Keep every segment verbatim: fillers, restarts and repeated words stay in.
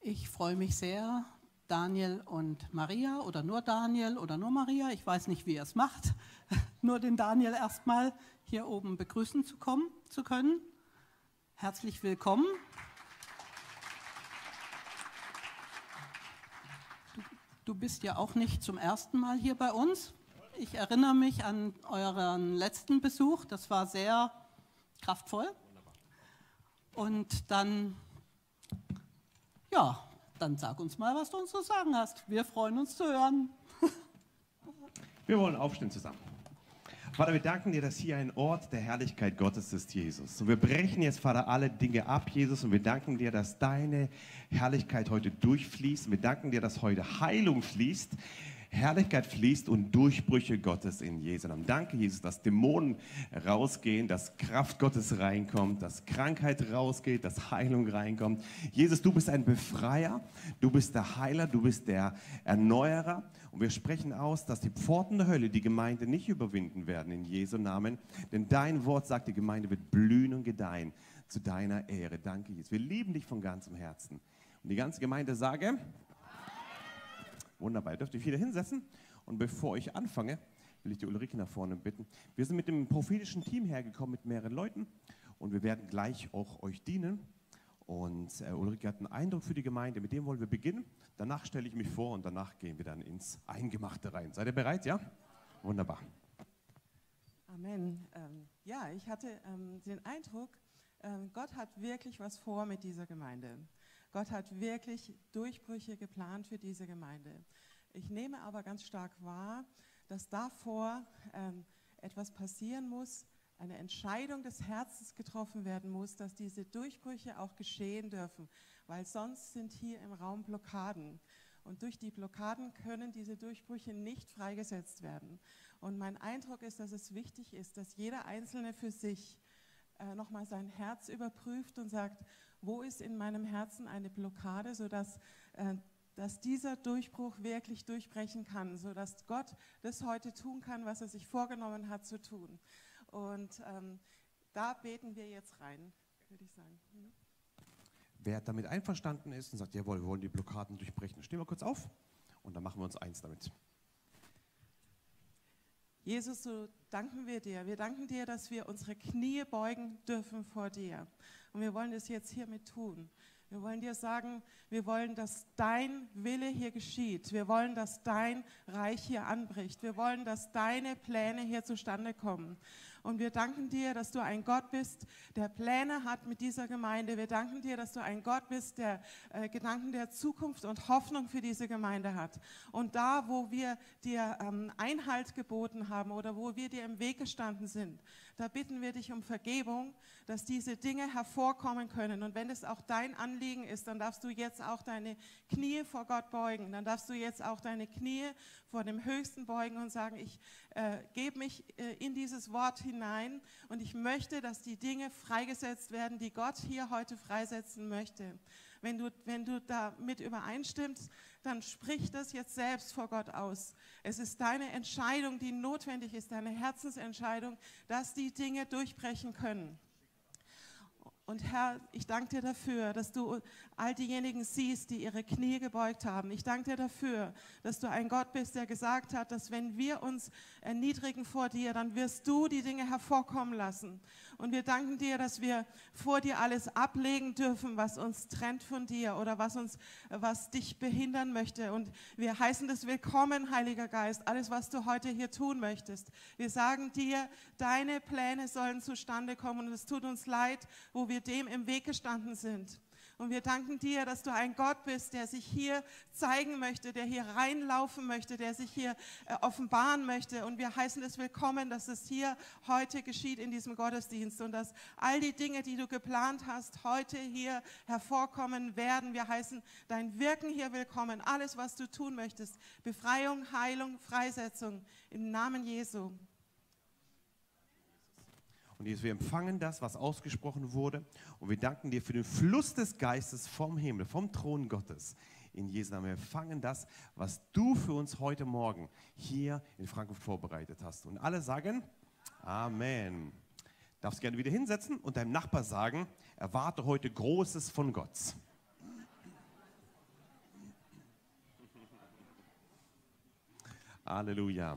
Ich freue mich sehr, Daniel und Maria oder nur Daniel oder nur Maria, ich weiß nicht, wie ihr es macht, nur den Daniel erstmal hier oben begrüßen zu, kommen, zu können. Herzlich willkommen. Du, du bist ja auch nicht zum ersten Mal hier bei uns. Ich erinnere mich an euren letzten Besuch, das war sehr kraftvoll. Und dann, ja, dann sag uns mal, was du uns zu sagen hast. Wir freuen uns zu hören. Wir wollen aufstehen zusammen. Vater, wir danken dir, dass hier ein Ort der Herrlichkeit Gottes ist, Jesus. Und wir brechen jetzt, Vater, alle Dinge ab, Jesus. Und wir danken dir, dass deine Herrlichkeit heute durchfließt. Und wir danken dir, dass heute Heilung fließt, Herrlichkeit fließt und Durchbrüche Gottes in Jesu Namen. Danke, Jesus, dass Dämonen rausgehen, dass Kraft Gottes reinkommt, dass Krankheit rausgeht, dass Heilung reinkommt. Jesus, du bist ein Befreier, du bist der Heiler, du bist der Erneuerer. Und wir sprechen aus, dass die Pforten der Hölle die Gemeinde nicht überwinden werden in Jesu Namen. Denn dein Wort sagt, die Gemeinde wird blühen und gedeihen zu deiner Ehre. Danke, Jesus. Wir lieben dich von ganzem Herzen. Und die ganze Gemeinde sage... Wunderbar, ihr dürft euch wieder hinsetzen. Und bevor ich anfange, will ich die Ulrike nach vorne bitten. Wir sind mit dem prophetischen Team hergekommen, mit mehreren Leuten. Und wir werden gleich auch euch dienen. Und äh, Ulrike hat einen Eindruck für die Gemeinde, mit dem wollen wir beginnen. Danach stelle ich mich vor und danach gehen wir dann ins Eingemachte rein. Seid ihr bereit, ja? Wunderbar. Amen. Ähm, ja, ich hatte ähm, den Eindruck, ähm, Gott hat wirklich was vor mit dieser Gemeinde. Gott hat wirklich Durchbrüche geplant für diese Gemeinde. Ich nehme aber ganz stark wahr, dass davor ähm, etwas passieren muss, eine Entscheidung des Herzens getroffen werden muss, dass diese Durchbrüche auch geschehen dürfen, weil sonst sind hier im Raum Blockaden. Und durch die Blockaden können diese Durchbrüche nicht freigesetzt werden. Und mein Eindruck ist, dass es wichtig ist, dass jeder Einzelne für sich äh, nochmal sein Herz überprüft und sagt, wo ist in meinem Herzen eine Blockade, sodass äh, dass dieser Durchbruch wirklich durchbrechen kann, sodass Gott das heute tun kann, was er sich vorgenommen hat zu tun. Und ähm, da beten wir jetzt rein, würde ich sagen. Hm? Wer damit einverstanden ist und sagt, jawohl, wir wollen die Blockaden durchbrechen, stehen wir kurz auf und dann machen wir uns eins damit. Jesus, so danken wir dir. Wir danken dir, dass wir unsere Knie beugen dürfen vor dir. Und wir wollen das jetzt hiermit tun. Wir wollen dir sagen, wir wollen, dass dein Wille hier geschieht. Wir wollen, dass dein Reich hier anbricht. Wir wollen, dass deine Pläne hier zustande kommen. Und wir danken dir, dass du ein Gott bist, der Pläne hat mit dieser Gemeinde. Wir danken dir, dass du ein Gott bist, der äh, Gedanken der Zukunft und Hoffnung für diese Gemeinde hat. Und da, wo wir dir ähm, Einhalt geboten haben oder wo wir dir im Weg gestanden sind, da bitten wir dich um Vergebung, dass diese Dinge hervorkommen können. Und wenn es auch dein Anliegen ist, dann darfst du jetzt auch deine Knie vor Gott beugen. Dann darfst du jetzt auch deine Knie vor dem Höchsten beugen und sagen, ich äh, gebe mich äh, in dieses Wort hinein und ich möchte, dass die Dinge freigesetzt werden, die Gott hier heute freisetzen möchte. Wenn du, wenn du damit übereinstimmst, dann sprich das jetzt selbst vor Gott aus. Es ist deine Entscheidung, die notwendig ist, deine Herzensentscheidung, dass die Dinge durchbrechen können. Und Herr, ich danke dir dafür, dass du all diejenigen siehst, die ihre Knie gebeugt haben. Ich danke dir dafür, dass du ein Gott bist, der gesagt hat, dass wenn wir uns erniedrigen vor dir, dann wirst du die Dinge hervorkommen lassen. Und wir danken dir, dass wir vor dir alles ablegen dürfen, was uns trennt von dir oder was uns, was dich behindern möchte. Und wir heißen das willkommen, Heiliger Geist, alles, was du heute hier tun möchtest. Wir sagen dir, deine Pläne sollen zustande kommen und es tut uns leid, wo wir dem im Weg gestanden sind. Und wir danken dir, dass du ein Gott bist, der sich hier zeigen möchte, der hier reinlaufen möchte, der sich hier äh, offenbaren möchte. Und wir heißen es willkommen, dass es hier heute geschieht in diesem Gottesdienst und dass all die Dinge, die du geplant hast, heute hier hervorkommen werden. Wir heißen dein Wirken hier willkommen, alles, was du tun möchtest. Befreiung, Heilung, Freisetzung im Namen Jesu. Und Jesus, wir empfangen das, was ausgesprochen wurde. Und wir danken dir für den Fluss des Geistes vom Himmel, vom Thron Gottes. In Jesu Namen. Wir empfangen das, was du für uns heute Morgen hier in Frankfurt vorbereitet hast. Und alle sagen Amen. Darfst gerne wieder hinsetzen und deinem Nachbar sagen, erwarte heute Großes von Gott. Halleluja.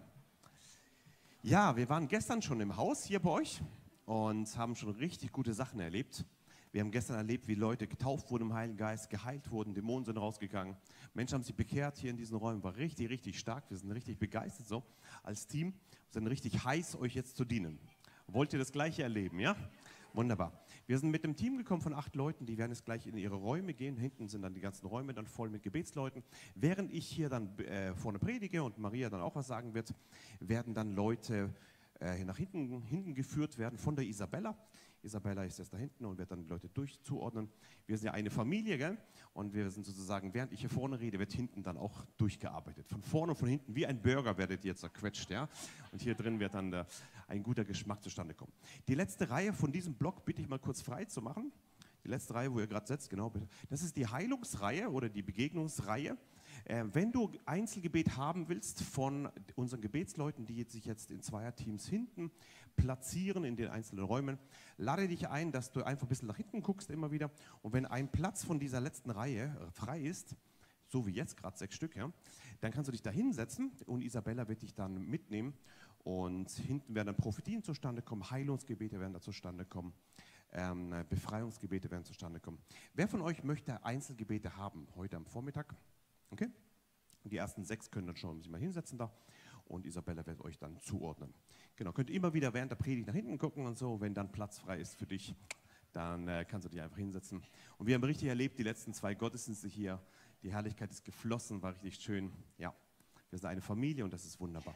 Ja, wir waren gestern schon im Haus hier bei euch und haben schon richtig gute Sachen erlebt. Wir haben gestern erlebt, wie Leute getauft wurden im Heiligen Geist, geheilt wurden, Dämonen sind rausgegangen. Menschen haben sich bekehrt hier in diesen Räumen, war richtig, richtig stark. Wir sind richtig begeistert so als Team, sind richtig heiß, euch jetzt zu dienen. Wollt ihr das Gleiche erleben, ja? Wunderbar. Wir sind mit dem Team gekommen von acht Leuten, die werden jetzt gleich in ihre Räume gehen. Hinten sind dann die ganzen Räume dann voll mit Gebetsleuten. Während ich hier dann äh, vorne predige und Maria dann auch was sagen wird, werden dann Leute äh, nach hinten, hinten geführt werden von der Isabella. Isabella ist jetzt da hinten und wird dann die Leute durchzuordnen. Wir sind ja eine Familie, gell? Und wir sind sozusagen, während ich hier vorne rede, wird hinten dann auch durchgearbeitet. Von vorne und von hinten, wie ein Burger werdet ihr zerquetscht, ja? Und hier drin wird dann der, ein guter Geschmack zustande kommen. Die letzte Reihe von diesem Block bitte ich mal kurz frei zu machen. Die letzte Reihe, wo ihr gerade setzt, genau bitte. Das ist die Heilungsreihe oder die Begegnungsreihe. Äh, wenn du Einzelgebet haben willst von unseren Gebetsleuten, die sich jetzt in Zweierteams hinten platzieren in den einzelnen Räumen, lade dich ein, dass du einfach ein bisschen nach hinten guckst immer wieder. Und wenn ein Platz von dieser letzten Reihe frei ist, so wie jetzt gerade sechs Stück, ja, dann kannst du dich da hinsetzen und Isabella wird dich dann mitnehmen. Und hinten werden dann Prophetien zustande kommen, Heilungsgebete werden da zustande kommen, ähm, Befreiungsgebete werden zustande kommen. Wer von euch möchte Einzelgebete haben heute am Vormittag? Okay? Die ersten sechs können dann schon sich mal hinsetzen da und Isabella wird euch dann zuordnen. Genau, könnt ihr immer wieder während der Predigt nach hinten gucken und so, wenn dann Platz frei ist für dich, dann äh, kannst du dich einfach hinsetzen. Und wir haben richtig erlebt, die letzten zwei Gottesdienste hier, die Herrlichkeit ist geflossen, war richtig schön. Ja, wir sind eine Familie und das ist wunderbar.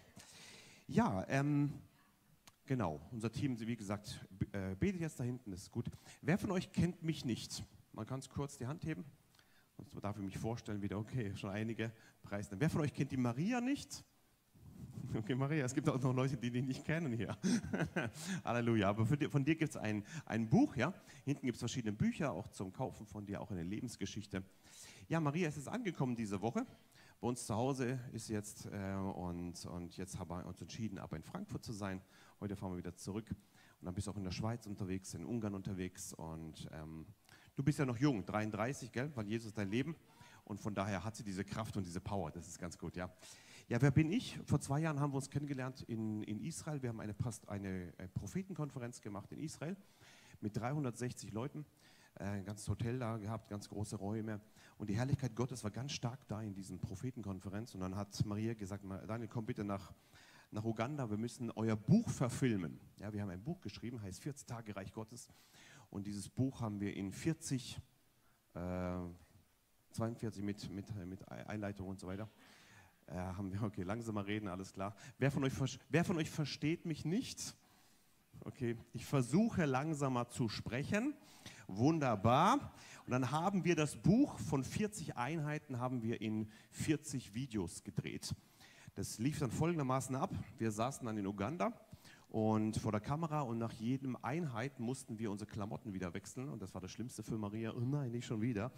Ja, ähm, genau, unser Team, wie gesagt, äh, betet jetzt da hinten, das ist gut. Wer von euch kennt mich nicht? Man kann es kurz die Hand heben. Sonst darf ich mich vorstellen wieder, okay, schon einige Preise. Wer von euch kennt die Maria nicht? Okay, Maria, es gibt auch noch Leute, die dich nicht kennen hier. Halleluja, aber für die, von dir gibt es ein, ein Buch, ja. Hinten gibt es verschiedene Bücher, auch zum Kaufen von dir, auch eine Lebensgeschichte. Ja, Maria ist jetzt angekommen diese Woche. Bei uns zu Hause ist jetzt äh, und, und jetzt haben wir uns entschieden, aber in Frankfurt zu sein. Heute fahren wir wieder zurück und dann bist du auch in der Schweiz unterwegs, in Ungarn unterwegs und ähm, du bist ja noch jung, dreiunddreißig, gell, weil Jesus dein Leben und von daher hat sie diese Kraft und diese Power, das ist ganz gut, ja. Ja, wer bin ich? Vor zwei Jahren haben wir uns kennengelernt in, in Israel. Wir haben eine, eine, eine Prophetenkonferenz gemacht in Israel mit dreihundertsechzig Leuten. Ein ganzes Hotel da gehabt, ganz große Räume. Und die Herrlichkeit Gottes war ganz stark da in diesen Prophetenkonferenz. Und dann hat Maria gesagt, Daniel, komm bitte nach, nach Uganda, wir müssen euer Buch verfilmen. Ja, wir haben ein Buch geschrieben, heißt vierzig Tage Reich Gottes. Und dieses Buch haben wir in vierzig, äh, zweiundvierzig mit, mit, mit Einleitung und so weiter. Äh, haben wir, okay, langsamer reden, alles klar. Wer von euch, wer von euch versteht mich nicht? Okay, ich versuche langsamer zu sprechen. Wunderbar. Und dann haben wir das Buch von vierzig Einheiten haben wir in vierzig Videos gedreht. Das lief dann folgendermaßen ab. Wir saßen dann in Uganda und vor der Kamera und nach jedem Einheit mussten wir unsere Klamotten wieder wechseln und das war das Schlimmste für Maria. Oh nein, nicht schon wieder.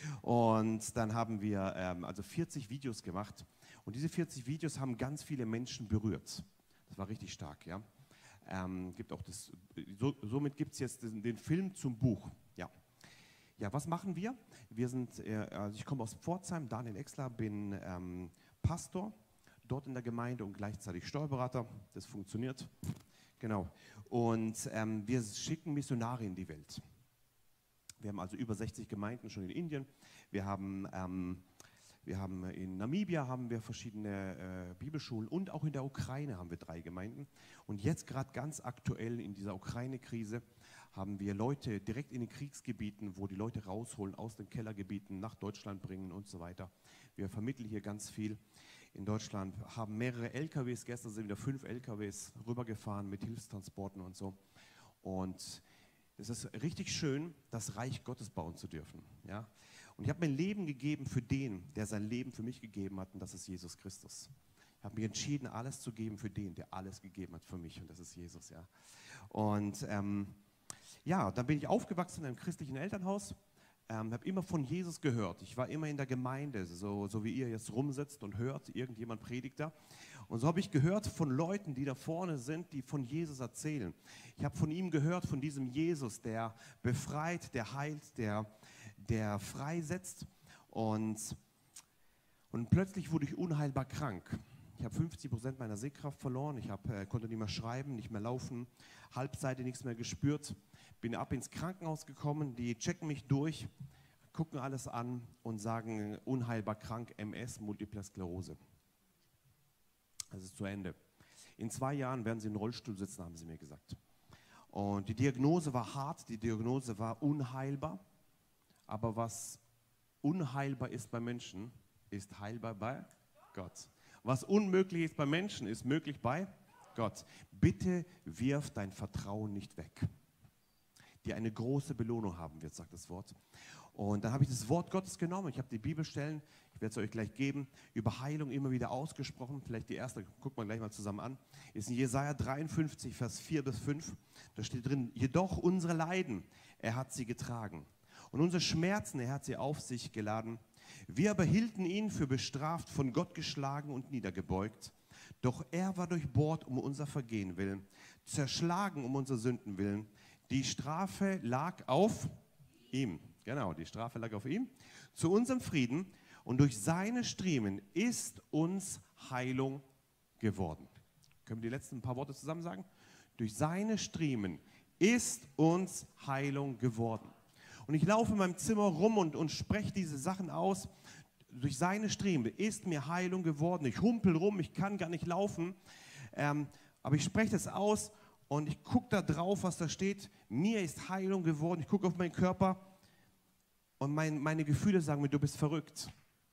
Und dann haben wir ähm, also vierzig Videos gemacht und diese vierzig Videos haben ganz viele Menschen berührt. Das war richtig stark, ja. Ähm, gibt auch das, so, somit gibt es jetzt den, den Film zum Buch. Ja. Ja, was machen wir? Wir sind, äh, also ich komme aus Pforzheim, Daniel Exler, bin ähm, Pastor dort in der Gemeinde und gleichzeitig Steuerberater. Das funktioniert. Genau. Und ähm, wir schicken Missionare in die Welt. Wir haben also über sechzig Gemeinden schon in Indien. Wir haben ähm, Wir haben in Namibia haben wir verschiedene äh, Bibelschulen und auch in der Ukraine haben wir drei Gemeinden. Und jetzt gerade ganz aktuell in dieser Ukraine-Krise haben wir Leute direkt in den Kriegsgebieten, wo die Leute rausholen aus den Kellergebieten, nach Deutschland bringen und so weiter. Wir vermitteln hier ganz viel in Deutschland, haben mehrere L K Ws, gestern sind wieder fünf L K Ws rübergefahren mit Hilfstransporten und so. Und es ist richtig schön, das Reich Gottes bauen zu dürfen. Ja? Und ich habe mein Leben gegeben für den, der sein Leben für mich gegeben hat, und das ist Jesus Christus. Ich habe mich entschieden, alles zu geben für den, der alles gegeben hat für mich, und das ist Jesus. Ja. Und ähm, ja, dann bin ich aufgewachsen in einem christlichen Elternhaus, ähm, habe immer von Jesus gehört. Ich war immer in der Gemeinde, so, so wie ihr jetzt rumsitzt und hört, irgendjemand predigt da. Und so habe ich gehört von Leuten, die da vorne sind, die von Jesus erzählen. Ich habe von ihm gehört, von diesem Jesus, der befreit, der heilt, der, der freisetzt. Und, und plötzlich wurde ich unheilbar krank. Ich habe fünfzig Prozent meiner Sehkraft verloren. Ich hab, äh, konnte nicht mehr schreiben, nicht mehr laufen, Halbseite nichts mehr gespürt. Bin ab ins Krankenhaus gekommen, die checken mich durch, gucken alles an und sagen, unheilbar krank, M S, Multiple Sklerose. Das ist zu Ende. In zwei Jahren werden Sie im Rollstuhl sitzen, haben sie mir gesagt. Und die Diagnose war hart, die Diagnose war unheilbar. Aber was unheilbar ist bei Menschen, ist heilbar bei Gott. Was unmöglich ist bei Menschen, ist möglich bei Gott. Bitte wirf dein Vertrauen nicht weg, die eine große Belohnung haben wird, sagt das Wort. Und dann habe ich das Wort Gottes genommen. Ich habe die Bibelstellen, ich werde es euch gleich geben, über Heilung immer wieder ausgesprochen. Vielleicht die erste, gucken wir gleich mal zusammen an. Ist in Jesaja dreiundfünfzig, Vers vier bis fünf. Da steht drin, jedoch unsere Leiden, er hat sie getragen. Und unsere Schmerzen, er hat sie auf sich geladen. Wir aber hielten ihn für bestraft, von Gott geschlagen und niedergebeugt. Doch er war durchbohrt um unser Vergehen willen, zerschlagen um unsere Sünden willen. Die Strafe lag auf ihm. Genau, die Strafe lag auf ihm. Zu unserem Frieden. Und durch seine Striemen ist uns Heilung geworden. Können wir die letzten paar Worte zusammen sagen? Durch seine Striemen ist uns Heilung geworden. Und ich laufe in meinem Zimmer rum und, und spreche diese Sachen aus. Durch seine Striemen ist mir Heilung geworden. Ich humpel rum, ich kann gar nicht laufen. Ähm, aber ich spreche das aus und ich gucke da drauf, was da steht. Mir ist Heilung geworden. Ich gucke auf meinen Körper und mein, meine Gefühle sagen mir, du bist verrückt.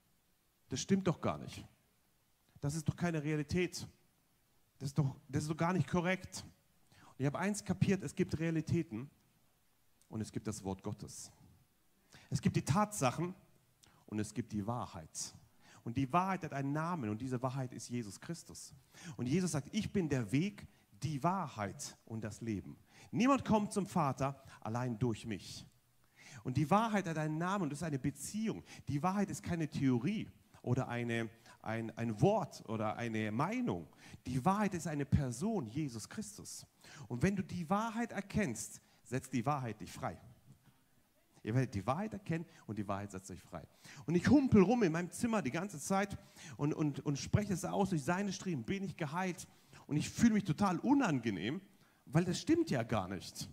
Das stimmt doch gar nicht. Das ist doch keine Realität. Das ist doch, das ist doch gar nicht korrekt. Und ich habe eins kapiert, es gibt Realitäten. Und es gibt das Wort Gottes. Es gibt die Tatsachen und es gibt die Wahrheit. Und die Wahrheit hat einen Namen und diese Wahrheit ist Jesus Christus. Und Jesus sagt, ich bin der Weg, die Wahrheit und das Leben. Niemand kommt zum Vater allein durch mich. Und die Wahrheit hat einen Namen und das ist eine Beziehung. Die Wahrheit ist keine Theorie oder eine, ein, ein Wort oder eine Meinung. Die Wahrheit ist eine Person, Jesus Christus. Und wenn du die Wahrheit erkennst, setzt die Wahrheit dich frei. Ihr werdet die Wahrheit erkennen und die Wahrheit setzt euch frei. Und ich humpel rum in meinem Zimmer die ganze Zeit und, und, und spreche es aus, durch seine Striemen bin ich geheilt. Und ich fühle mich total unangenehm, weil das stimmt ja gar nicht.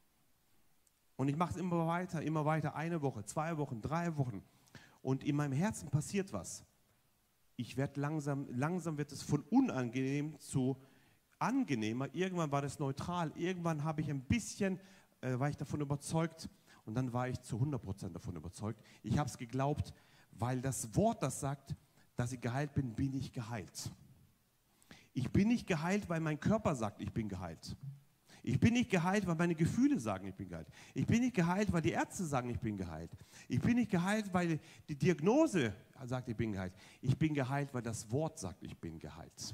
Und ich mache es immer weiter, immer weiter, eine Woche, zwei Wochen, drei Wochen. Und in meinem Herzen passiert was. Ich werde langsam, langsam wird es von unangenehm zu angenehmer. Irgendwann war das neutral. Irgendwann habe ich ein bisschen, äh, war ich davon überzeugt. Und dann war ich zu hundert Prozent davon überzeugt. Ich habe es geglaubt, weil das Wort, das sagt, dass ich geheilt bin, bin ich geheilt. Ich bin nicht geheilt, weil mein Körper sagt, ich bin geheilt. Ich bin nicht geheilt, weil meine Gefühle sagen, ich bin geheilt. Ich bin nicht geheilt, weil die Ärzte sagen, ich bin geheilt. Ich bin nicht geheilt, weil die Diagnose sagt, ich bin geheilt. Ich bin geheilt, weil das Wort sagt, ich bin geheilt.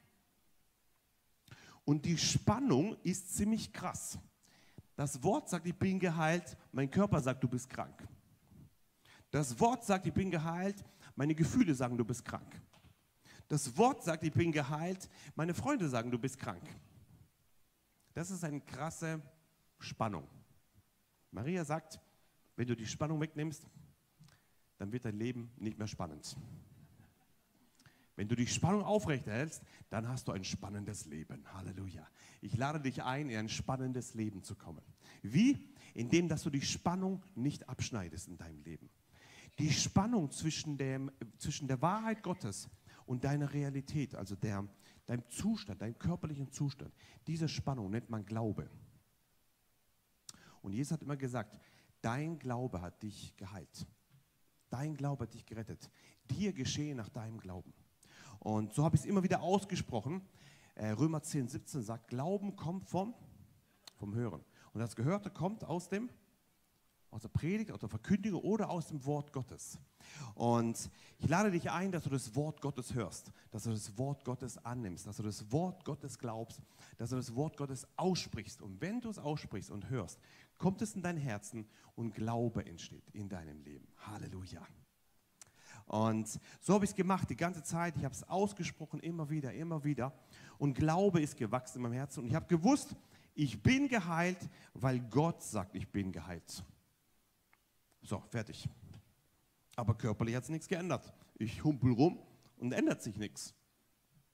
Und die Spannung ist ziemlich krass. Das Wort sagt, ich bin geheilt, mein Körper sagt, du bist krank. Das Wort sagt, ich bin geheilt, meine Gefühle sagen, du bist krank. Das Wort sagt, ich bin geheilt, meine Freunde sagen, du bist krank. Das ist eine krasse Spannung. Maria sagt, wenn du die Spannung wegnimmst, dann wird dein Leben nicht mehr spannend. Wenn du die Spannung aufrechterhältst, dann hast du ein spannendes Leben. Halleluja. Ich lade dich ein, in ein spannendes Leben zu kommen. Wie? Indem, dass du die Spannung nicht abschneidest in deinem Leben. Die Spannung zwischen, dem, zwischen der Wahrheit Gottes und deiner Realität, also der, deinem Zustand, deinem körperlichen Zustand, diese Spannung nennt man Glaube. Und Jesus hat immer gesagt, dein Glaube hat dich geheilt. Dein Glaube hat dich gerettet. Dir geschehe nach deinem Glauben. Und so habe ich es immer wieder ausgesprochen. Äh, Römer zehn, siebzehn sagt, Glauben kommt vom, vom Hören. Und das Gehörte kommt aus dem, aus der Predigt, aus der Verkündigung oder aus dem Wort Gottes. Und ich lade dich ein, dass du das Wort Gottes hörst, dass du das Wort Gottes annimmst, dass du das Wort Gottes glaubst, dass du das Wort Gottes aussprichst. Und wenn du es aussprichst und hörst, kommt es in dein Herzen und Glaube entsteht in deinem Leben. Halleluja. Und so habe ich es gemacht die ganze Zeit. Ich habe es ausgesprochen, immer wieder, immer wieder. Und Glaube ist gewachsen in meinem Herzen. Und ich habe gewusst, ich bin geheilt, weil Gott sagt, ich bin geheilt. So, fertig. Aber körperlich hat es nichts geändert. Ich humpel rum und ändert sich nichts.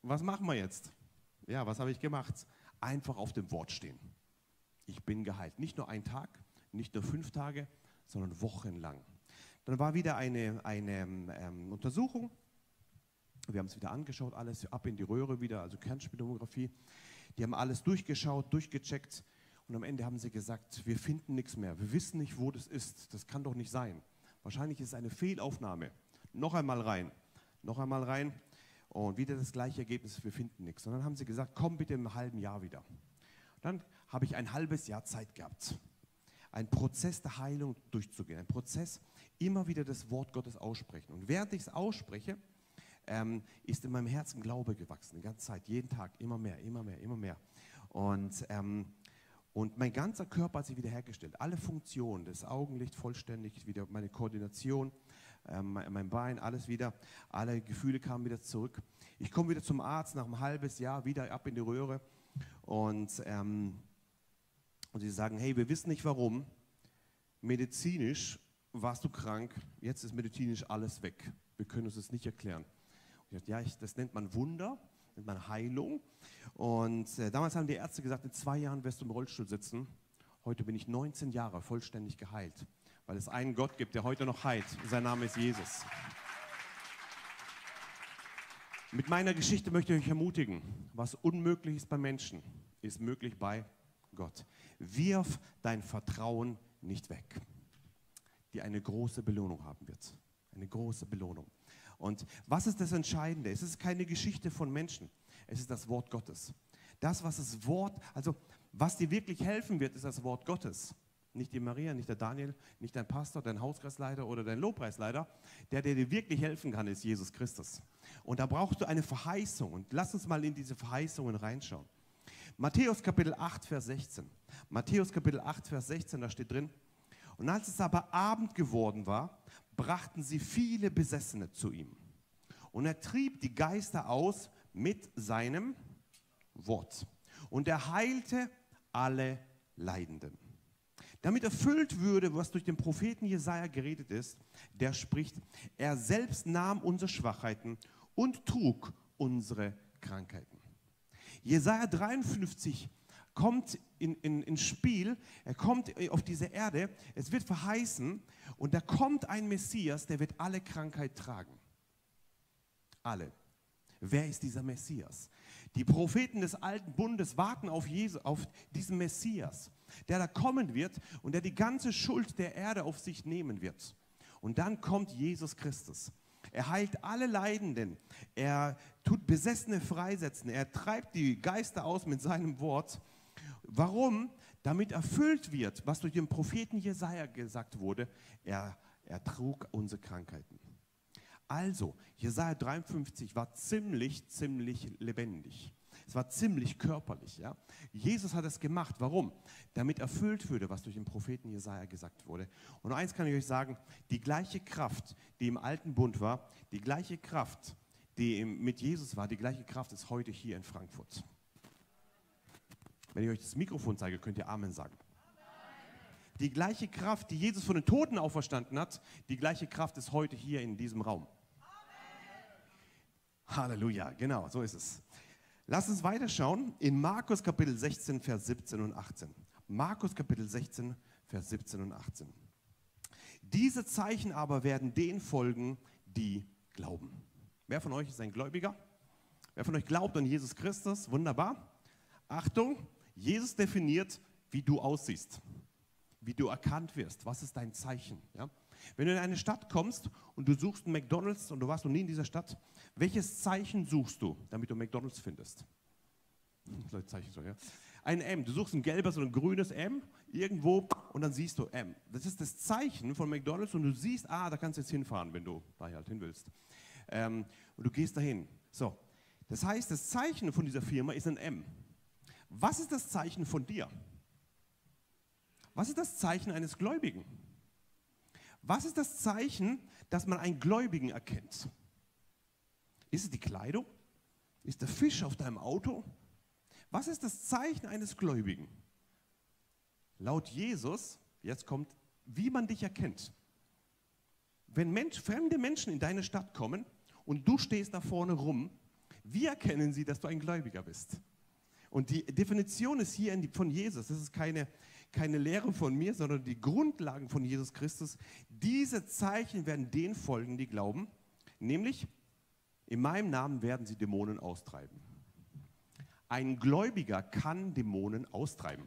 was machen wir jetzt? Ja, was habe ich gemacht? Einfach auf dem Wort stehen. Ich bin geheilt. Nicht nur ein Tag, nicht nur fünf Tage, sondern wochenlang. Dann war wieder eine, eine ähm, Untersuchung. Wir haben es wieder angeschaut, alles ab in die Röhre wieder, also Kernspintomographie. Die haben alles durchgeschaut, durchgecheckt und am Ende haben sie gesagt, wir finden nichts mehr. Wir wissen nicht, wo das ist. Das kann doch nicht sein. Wahrscheinlich ist es eine Fehlaufnahme. Noch einmal rein, noch einmal rein und wieder das gleiche Ergebnis, wir finden nichts. Und dann haben sie gesagt, komm bitte im halben Jahr wieder. Dann habe ich ein halbes Jahr Zeit gehabt, einen Prozess der Heilung durchzugehen, ein Prozess, immer wieder das Wort Gottes aussprechen. Und während ich es ausspreche, ähm, ist in meinem Herzen Glaube gewachsen, die ganze Zeit, jeden Tag, immer mehr, immer mehr, immer mehr. Und, ähm, und mein ganzer Körper hat sich wiederhergestellt, alle Funktionen, das Augenlicht vollständig, wieder meine Koordination, ähm, mein Bein, alles wieder, alle Gefühle kamen wieder zurück. Ich komme wieder zum Arzt nach einem halbes Jahr, wieder ab in die Röhre und, ähm, und sie sagen, hey, wir wissen nicht warum, medizinisch warst du krank, jetzt ist medizinisch alles weg. Wir können uns das nicht erklären. Und ich dachte, ja, ich, das nennt man Wunder, nennt man Heilung. Und äh, damals haben die Ärzte gesagt, in zwei Jahren wirst du im Rollstuhl sitzen. Heute bin ich neunzehn Jahre vollständig geheilt, weil es einen Gott gibt, der heute noch heilt. Sein Name ist Jesus. Mit meiner Geschichte möchte ich euch ermutigen, was unmöglich ist bei Menschen, ist möglich bei Gott. Wirf dein Vertrauen nicht weg, die eine große Belohnung haben wird. Eine große Belohnung. Und was ist das Entscheidende? Es ist keine Geschichte von Menschen. Es ist das Wort Gottes. Das, was das Wort, also was dir wirklich helfen wird, ist das Wort Gottes. Nicht die Maria, nicht der Daniel, nicht dein Pastor, dein Hauskreisleiter oder dein Lobpreisleiter. Der, der dir wirklich helfen kann, ist Jesus Christus. Und da brauchst du eine Verheißung. Und lass uns mal in diese Verheißungen reinschauen. Matthäus Kapitel acht, Vers sechzehn. Matthäus Kapitel acht, Vers sechzehn, da steht drin: Und als es aber Abend geworden war, brachten sie viele Besessene zu ihm. Und er trieb die Geister aus mit seinem Wort. Und er heilte alle Leidenden. Damit erfüllt würde, was durch den Propheten Jesaja geredet ist, der spricht, er selbst nahm unsere Schwachheiten und trug unsere Krankheiten. Jesaja dreiundfünfzig kommt in, in, ins Spiel, er kommt auf diese Erde, es wird verheißen und da kommt ein Messias, der wird alle Krankheit tragen. Alle. Wer ist dieser Messias? Die Propheten des alten Bundes warten auf, Jesus, auf diesen Messias, der da kommen wird und der die ganze Schuld der Erde auf sich nehmen wird. Und dann kommt Jesus Christus. Er heilt alle Leidenden, er tut Besessene freisetzen, er treibt die Geister aus mit seinem Wort. Warum? Damit erfüllt wird, was durch den Propheten Jesaja gesagt wurde, er, er trug unsere Krankheiten. Also, Jesaja dreiundfünfzig war ziemlich, ziemlich lebendig. Es war ziemlich körperlich. Ja? Jesus hat es gemacht. Warum? Damit erfüllt würde, was durch den Propheten Jesaja gesagt wurde. Und eins kann ich euch sagen, die gleiche Kraft, die im alten Bund war, die gleiche Kraft, die mit Jesus war, die gleiche Kraft ist heute hier in Frankfurt. Wenn ich euch das Mikrofon zeige, könnt ihr Amen sagen. Die gleiche Kraft, die Jesus von den Toten auferstanden hat, die gleiche Kraft ist heute hier in diesem Raum. Halleluja, genau, so ist es. Lass uns weiterschauen in Markus Kapitel sechzehn, Vers siebzehn und achtzehn. Markus Kapitel sechzehn, Vers siebzehn und achtzehn. Diese Zeichen aber werden denen folgen, die glauben. Wer von euch ist ein Gläubiger? Wer von euch glaubt an Jesus Christus? Wunderbar. Achtung, Jesus definiert, wie du aussiehst, wie du erkannt wirst. Was ist dein Zeichen? Ja? Wenn du in eine Stadt kommst und du suchst einen McDonald's und du warst noch nie in dieser Stadt, welches Zeichen suchst du, damit du McDonald's findest? Zeichen so, ja? Ein M. Du suchst ein gelbes oder ein grünes M irgendwo und dann siehst du M. Das ist das Zeichen von McDonald's und du siehst, ah, da kannst du jetzt hinfahren, wenn du da halt hin willst. Ähm, und du gehst dahin. So, das heißt, das Zeichen von dieser Firma ist ein M. Was ist das Zeichen von dir? Was ist das Zeichen eines Gläubigen? Was ist das Zeichen, dass man einen Gläubigen erkennt? Ist es die Kleidung? Ist der Fisch auf deinem Auto? Was ist das Zeichen eines Gläubigen? Laut Jesus, jetzt kommt, wie man dich erkennt. Wenn Mensch, fremde Menschen in deine Stadt kommen und du stehst da vorne rum, Wie erkennen sie, dass du ein Gläubiger bist? Und die Definition ist hier von Jesus. Das ist keine, keine Lehre von mir, sondern die Grundlagen von Jesus Christus. Diese Zeichen werden denen folgen, die glauben. Nämlich, in meinem Namen werden sie Dämonen austreiben. Ein Gläubiger kann Dämonen austreiben.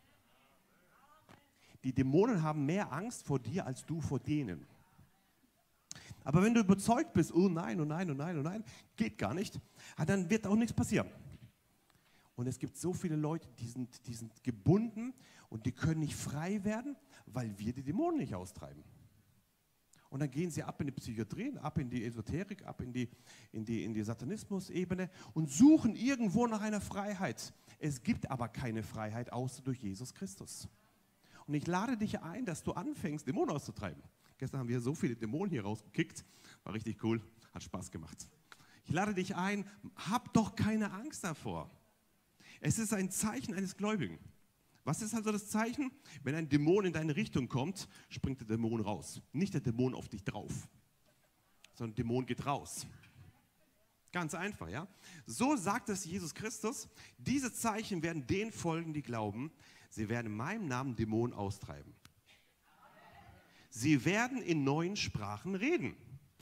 Die Dämonen haben mehr Angst vor dir, als du vor denen. Aber wenn du überzeugt bist, oh nein, oh nein, oh nein, oh nein, geht gar nicht, dann wird auch nichts passieren. Und es gibt so viele Leute, die sind, die sind gebunden und die können nicht frei werden, weil wir die Dämonen nicht austreiben. Und dann gehen sie ab in die Psychiatrie, ab in die Esoterik, ab in die, in die, in die Satanismus-Ebene und suchen irgendwo nach einer Freiheit. Es gibt aber keine Freiheit, außer durch Jesus Christus. Und ich lade dich ein, dass du anfängst, Dämonen auszutreiben. Gestern haben wir so viele Dämonen hier rausgekickt. War richtig cool, hat Spaß gemacht. Ich lade dich ein, hab doch keine Angst davor. Es ist ein Zeichen eines Gläubigen. Was ist also das Zeichen? Wenn ein Dämon in deine Richtung kommt, springt der Dämon raus. Nicht der Dämon auf dich drauf, sondern der Dämon geht raus. Ganz einfach, ja? So sagt es Jesus Christus. Diese Zeichen werden denen folgen, die glauben. Sie werden in meinem Namen Dämonen austreiben. Sie werden in neuen Sprachen reden.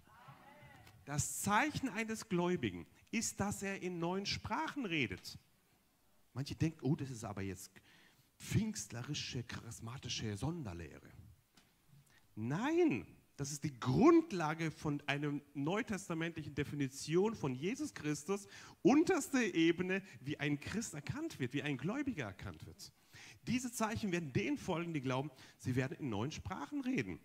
Das Zeichen eines Gläubigen ist, dass er in neuen Sprachen redet. Manche denken, oh, das ist aber jetzt pfingstlerische, charismatische Sonderlehre. Nein, das ist die Grundlage von einer neutestamentlichen Definition von Jesus Christus, unterste Ebene, wie ein Christ erkannt wird, wie ein Gläubiger erkannt wird. Diese Zeichen werden denen folgen, die glauben, sie werden in neuen Sprachen reden.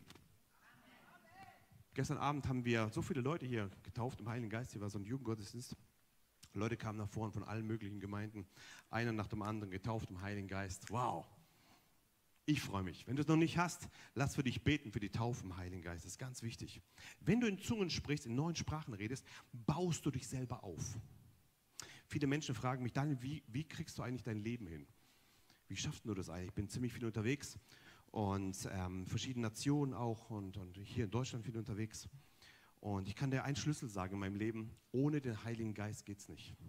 Gestern Abend haben wir so viele Leute hier getauft im Heiligen Geist, hier war so ein Jugendgottesdienst. Leute kamen nach vorne von allen möglichen Gemeinden, einer nach dem anderen getauft im Heiligen Geist. Wow, ich freue mich. Wenn du es noch nicht hast, lass für dich beten, für die Taufe im Heiligen Geist. Das ist ganz wichtig. Wenn du in Zungen sprichst, in neuen Sprachen redest, baust du dich selber auf. Viele Menschen fragen mich, Daniel, wie, wie kriegst du eigentlich dein Leben hin? Wie schaffst du das eigentlich? Ich bin ziemlich viel unterwegs und ähm, verschiedene Nationen auch und, und hier in Deutschland viel unterwegs. Und ich kann dir einen Schlüssel sagen in meinem Leben, ohne den Heiligen Geist geht es nicht.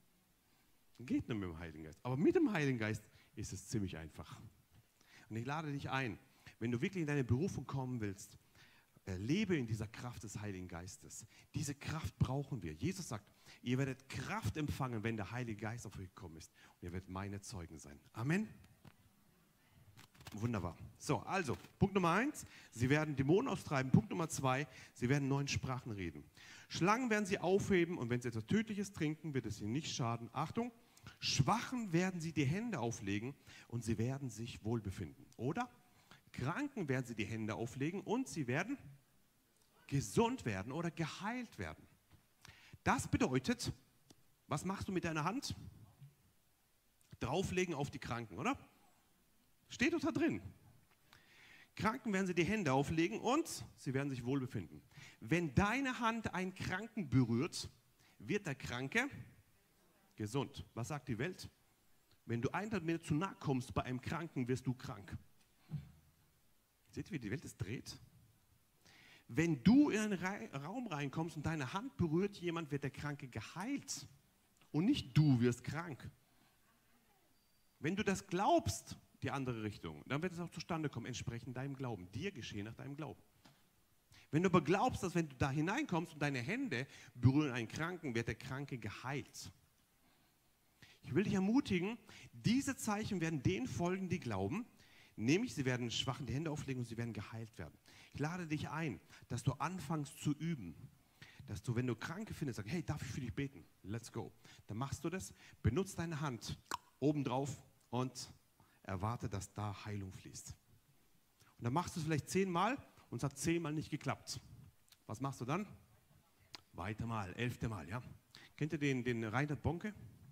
Geht nicht mit dem Heiligen Geist. Aber mit dem Heiligen Geist ist es ziemlich einfach. Und ich lade dich ein, wenn du wirklich in deine Berufung kommen willst, äh, lebe in dieser Kraft des Heiligen Geistes. Diese Kraft brauchen wir. Jesus sagt, ihr werdet Kraft empfangen, wenn der Heilige Geist auf euch gekommen ist. Und ihr werdet meine Zeugen sein. Amen. Wunderbar. So, also, Punkt Nummer eins, sie werden Dämonen austreiben. Punkt Nummer zwei, sie werden neuen Sprachen reden. Schlangen werden sie aufheben und wenn sie etwas Tödliches trinken, wird es ihnen nicht schaden. Achtung, Schwachen werden sie die Hände auflegen und sie werden sich wohlbefinden. Oder Kranken werden sie die Hände auflegen und sie werden gesund werden oder geheilt werden. Das bedeutet, was machst du mit deiner Hand? Drauflegen auf die Kranken, oder? Steht doch da drin. Kranken werden sie die Hände auflegen und sie werden sich wohlbefinden. Wenn deine Hand einen Kranken berührt, wird der Kranke gesund. Was sagt die Welt? Wenn du hundert Meter zu nahe kommst bei einem Kranken, wirst du krank. Seht ihr, wie die Welt es dreht? Wenn du in einen Raum reinkommst und deine Hand berührt jemand, wird der Kranke geheilt. Und nicht du wirst krank. Wenn du das glaubst, die andere Richtung, dann wird es auch zustande kommen, entsprechend deinem Glauben. Dir geschehen nach deinem Glauben. Wenn du aber glaubst, dass wenn du da hineinkommst und deine Hände berühren einen Kranken, wird der Kranke geheilt. Ich will dich ermutigen, diese Zeichen werden denen folgen, die glauben, nämlich sie werden Schwachen die Hände auflegen und sie werden geheilt werden. Ich lade dich ein, dass du anfängst zu üben, dass du, wenn du Kranke findest, sagst, hey, darf ich für dich beten? Let's go. Dann machst du das, benutzt deine Hand obendrauf und erwarte, dass da Heilung fließt. Und dann machst du es vielleicht zehnmal und es hat zehnmal nicht geklappt. Was machst du dann? Weitermal, elfte Mal, ja. Kennt ihr den, den Reinhard Bonke?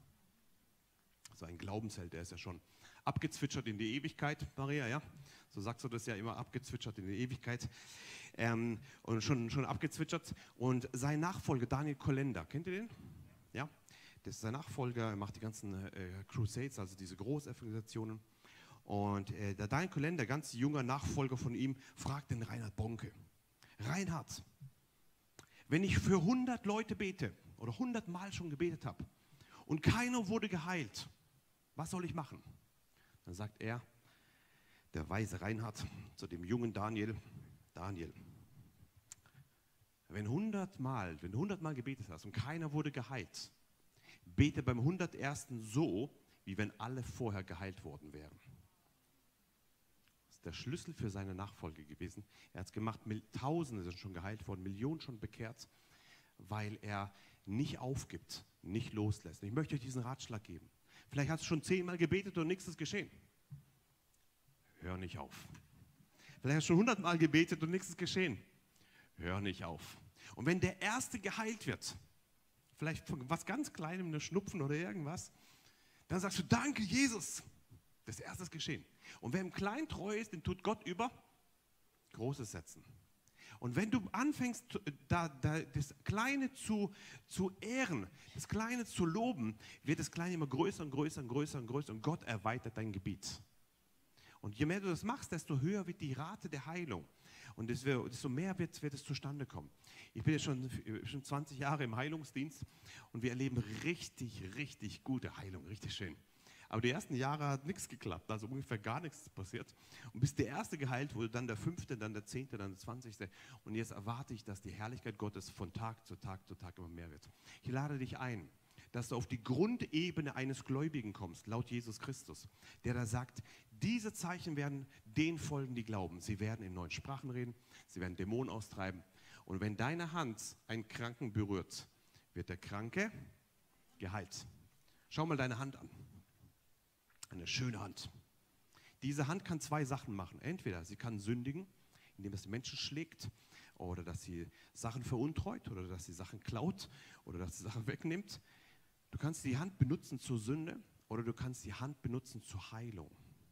So ein Glaubensheld, der ist ja schon abgezwitschert in die Ewigkeit, Maria, ja. So sagst du das ja immer, abgezwitschert in die Ewigkeit. Ähm, und schon, schon abgezwitschert. Und sein Nachfolger, Daniel Kolender, kennt ihr den? Ja. Das ist sein Nachfolger, er macht die ganzen äh, Crusades, also diese Großevangelisationen. Und äh, der Daniel Kolender, ganz junger Nachfolger von ihm, fragt den Reinhard Bonke. Reinhard, wenn ich für hundert Leute bete oder hundertmal schon gebetet habe und keiner wurde geheilt, was soll ich machen? Dann sagt er, der weise Reinhard, zu dem jungen Daniel, Daniel, wenn hundertmal, wenn du hundertmal gebetet hast und keiner wurde geheilt, bete beim hundertersten so, wie wenn alle vorher geheilt worden wären. Das ist der Schlüssel für seine Nachfolge gewesen. Er hat es gemacht, Tausende sind schon geheilt worden, Millionen schon bekehrt, weil er nicht aufgibt, nicht loslässt. Und ich möchte euch diesen Ratschlag geben. Vielleicht hast du schon zehnmal gebetet und nichts ist geschehen. Hör nicht auf. Vielleicht hast du schon hundertmal gebetet und nichts ist geschehen. Hör nicht auf. Und wenn der Erste geheilt wird, vielleicht von was ganz Kleinem, eine Schnupfen oder irgendwas, dann sagst du, danke Jesus, das Erste ist geschehen. Und wer im Kleinen treu ist, den tut Gott über Großes setzen. Und wenn du anfängst, da, da, das Kleine zu, zu ehren, das Kleine zu loben, wird das Kleine immer größer und größer und größer und größer und Gott erweitert dein Gebiet. Und je mehr du das machst, desto höher wird die Rate der Heilung. Und desto mehr wird, wird es zustande kommen. Ich bin jetzt schon, schon zwanzig Jahre im Heilungsdienst und wir erleben richtig, richtig gute Heilung, richtig schön. Aber die ersten Jahre hat nichts geklappt, also ungefähr gar nichts passiert. Und bis der Erste geheilt wurde, dann der Fünfte, dann der Zehnte, dann der Zwanzigste. Und jetzt erwarte ich, dass die Herrlichkeit Gottes von Tag zu Tag zu Tag immer mehr wird. Ich lade dich ein, dass du auf die Grundebene eines Gläubigen kommst, laut Jesus Christus, der da sagt, diese Zeichen werden denen folgen, die glauben. Sie werden in neuen Sprachen reden, sie werden Dämonen austreiben. Und wenn deine Hand einen Kranken berührt, wird der Kranke geheilt. Schau mal deine Hand an. Eine schöne Hand. Diese Hand kann zwei Sachen machen. Entweder sie kann sündigen, indem es Menschen schlägt, oder dass sie Sachen veruntreut, oder dass sie Sachen klaut, oder dass sie Sachen wegnimmt. Du kannst die Hand benutzen zur Sünde, oder du kannst die Hand benutzen zur Heilung.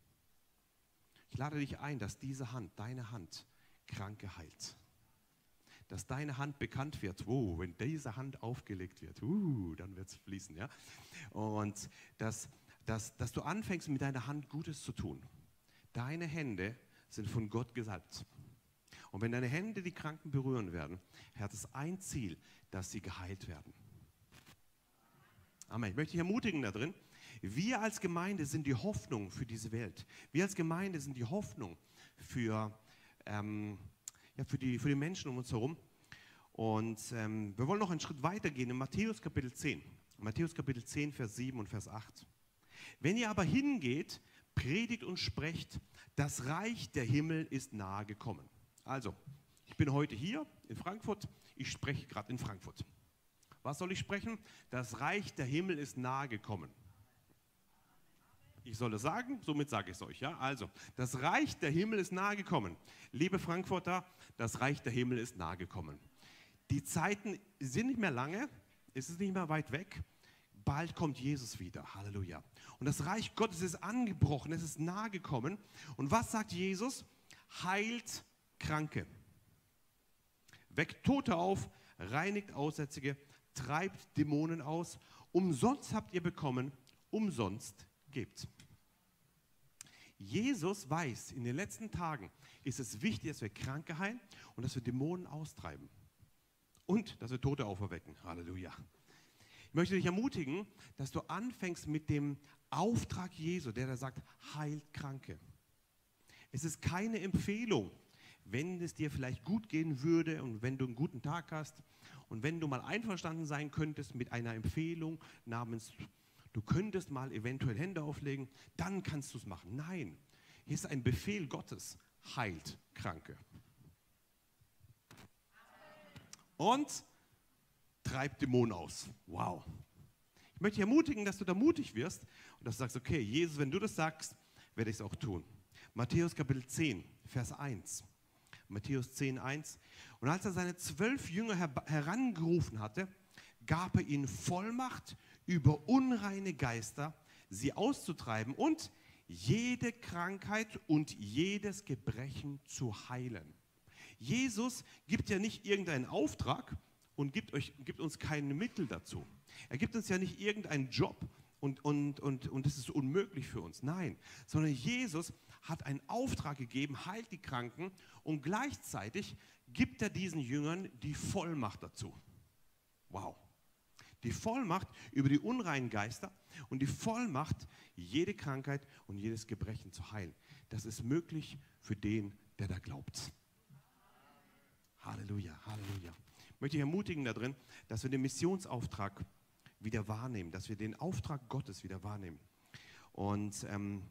Ich lade dich ein, dass diese Hand, deine Hand, Kranke heilt. Dass deine Hand bekannt wird. Oh, wenn diese Hand aufgelegt wird, uh, dann wird es fließen. Ja? Und dass, dass, dass du anfängst, mit deiner Hand Gutes zu tun. Deine Hände sind von Gott gesalbt. Und wenn deine Hände die Kranken berühren werden, hat es ein Ziel, dass sie geheilt werden. Amen. Ich möchte dich ermutigen da drin. Wir als Gemeinde sind die Hoffnung für diese Welt. Wir als Gemeinde sind die Hoffnung für, ähm, ja, für, die, für die Menschen um uns herum. Und ähm, wir wollen noch einen Schritt weitergehen in Matthäus Kapitel zehn. Matthäus Kapitel zehn, Vers sieben und Vers acht. Wenn ihr aber hingeht, predigt und sprecht, das Reich der Himmel ist nahe gekommen. Also, ich bin heute hier in Frankfurt, ich spreche gerade in Frankfurt. Was soll ich sprechen? Das Reich der Himmel ist nahe gekommen. Ich soll es sagen, somit sage ich es euch. Ja? Also, das Reich der Himmel ist nahe gekommen. Liebe Frankfurter, das Reich der Himmel ist nahe gekommen. Die Zeiten sind nicht mehr lange, es ist nicht mehr weit weg. Bald kommt Jesus wieder. Halleluja. Und das Reich Gottes ist angebrochen, es ist nahe gekommen. Und was sagt Jesus? Heilt Kranke. Weckt Tote auf, reinigt Aussätzige, treibt Dämonen aus. Umsonst habt ihr bekommen, umsonst gebt. Jesus weiß, in den letzten Tagen ist es wichtig, dass wir Kranke heilen und dass wir Dämonen austreiben. Und dass wir Tote auferwecken. Halleluja. Ich möchte dich ermutigen, dass du anfängst mit dem Auftrag Jesu, der da sagt, heilt Kranke. Es ist keine Empfehlung, wenn es dir vielleicht gut gehen würde und wenn du einen guten Tag hast und wenn du mal einverstanden sein könntest mit einer Empfehlung namens, du könntest mal eventuell Hände auflegen, dann kannst du es machen. Nein, hier ist ein Befehl Gottes, heilt Kranke. Und treibt Dämonen aus. Wow. Ich möchte dich ermutigen, dass du da mutig wirst und dass du sagst, okay, Jesus, wenn du das sagst, werde ich es auch tun. Matthäus Kapitel zehn, Vers eins. Matthäus zehn, eins. Und als er seine zwölf Jünger her herangerufen hatte, gab er ihnen Vollmacht über unreine Geister, sie auszutreiben und jede Krankheit und jedes Gebrechen zu heilen. Jesus gibt ja nicht irgendeinen Auftrag und gibt, euch, gibt uns keine Mittel dazu. Er gibt uns ja nicht irgendeinen Job und, und, und, und das ist unmöglich für uns. Nein, sondern Jesus hat einen Auftrag gegeben, heilt die Kranken und gleichzeitig gibt er diesen Jüngern die Vollmacht dazu. Wow. Die Vollmacht über die unreinen Geister und die Vollmacht, jede Krankheit und jedes Gebrechen zu heilen. Das ist möglich für den, der da glaubt. Halleluja, Halleluja. Ich möchte dich ermutigen da drin, dass wir den Missionsauftrag wieder wahrnehmen, dass wir den Auftrag Gottes wieder wahrnehmen. Und ähm,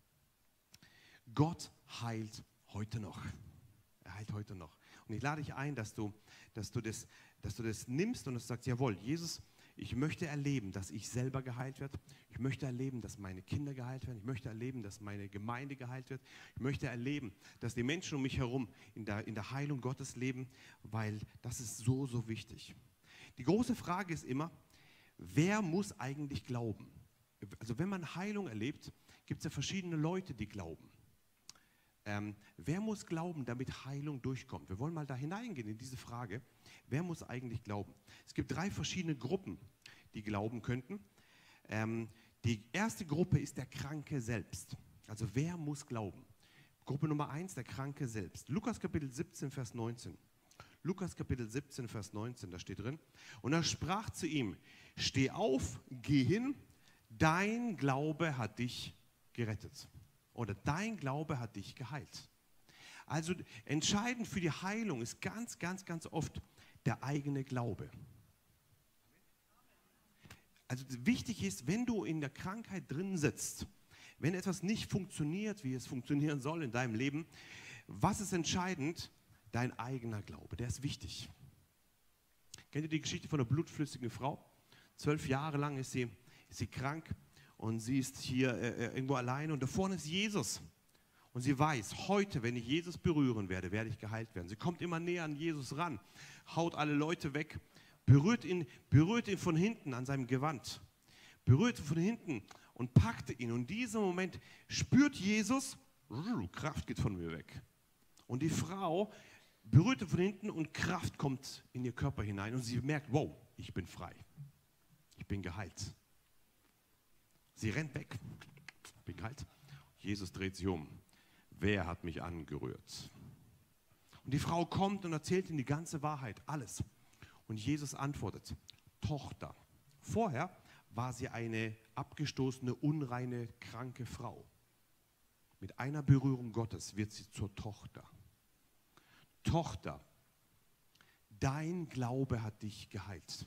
Gott heilt heute noch. Er heilt heute noch. Und ich lade dich ein, dass du, dass du, das, dass du das nimmst und dass du sagst, jawohl, Jesus, ich möchte erleben, dass ich selber geheilt werde. Ich möchte erleben, dass meine Kinder geheilt werden. Ich möchte erleben, dass meine Gemeinde geheilt wird. Ich möchte erleben, dass die Menschen um mich herum in der, in der Heilung Gottes leben, weil das ist so, so wichtig. Die große Frage ist immer, wer muss eigentlich glauben? Also wenn man Heilung erlebt, gibt es ja verschiedene Leute, die glauben. Ähm, wer muss glauben, damit Heilung durchkommt? Wir wollen mal da hineingehen in diese Frage. Wer muss eigentlich glauben? Es gibt drei verschiedene Gruppen, die glauben könnten. Ähm, die erste Gruppe ist der Kranke selbst. Also wer muss glauben? Gruppe Nummer eins, der Kranke selbst. Lukas Kapitel siebzehn, Vers neunzehn. Lukas Kapitel siebzehn, Vers neunzehn, da steht drin. Und er sprach zu ihm, steh auf, geh hin, dein Glaube hat dich gerettet. Oder dein Glaube hat dich geheilt. Also entscheidend für die Heilung ist ganz, ganz, ganz oft der eigene Glaube. Also wichtig ist, wenn du in der Krankheit drin sitzt, wenn etwas nicht funktioniert, wie es funktionieren soll in deinem Leben, was ist entscheidend? Dein eigener Glaube, der ist wichtig. Kennt ihr die Geschichte von einer blutflüssigen Frau? Zwölf Jahre lang ist sie, ist sie krank. Und sie ist hier äh, irgendwo alleine und da vorne ist Jesus. Und sie weiß, heute, wenn ich Jesus berühren werde, werde ich geheilt werden. Sie kommt immer näher an Jesus ran, haut alle Leute weg, berührt ihn, berührt ihn von hinten an seinem Gewand, berührt ihn von hinten und packte ihn. Und in diesem Moment spürt Jesus, Kraft geht von mir weg. Und die Frau berührt ihn von hinten und Kraft kommt in ihr Körper hinein. Und sie merkt, wow, ich bin frei. Ich bin geheilt. Sie rennt weg, bin kalt. Jesus dreht sich um. Wer hat mich angerührt? Und die Frau kommt und erzählt ihm die ganze Wahrheit, alles. Und Jesus antwortet, Tochter. Vorher war sie eine abgestoßene, unreine, kranke Frau. Mit einer Berührung Gottes wird sie zur Tochter. Tochter, dein Glaube hat dich geheilt.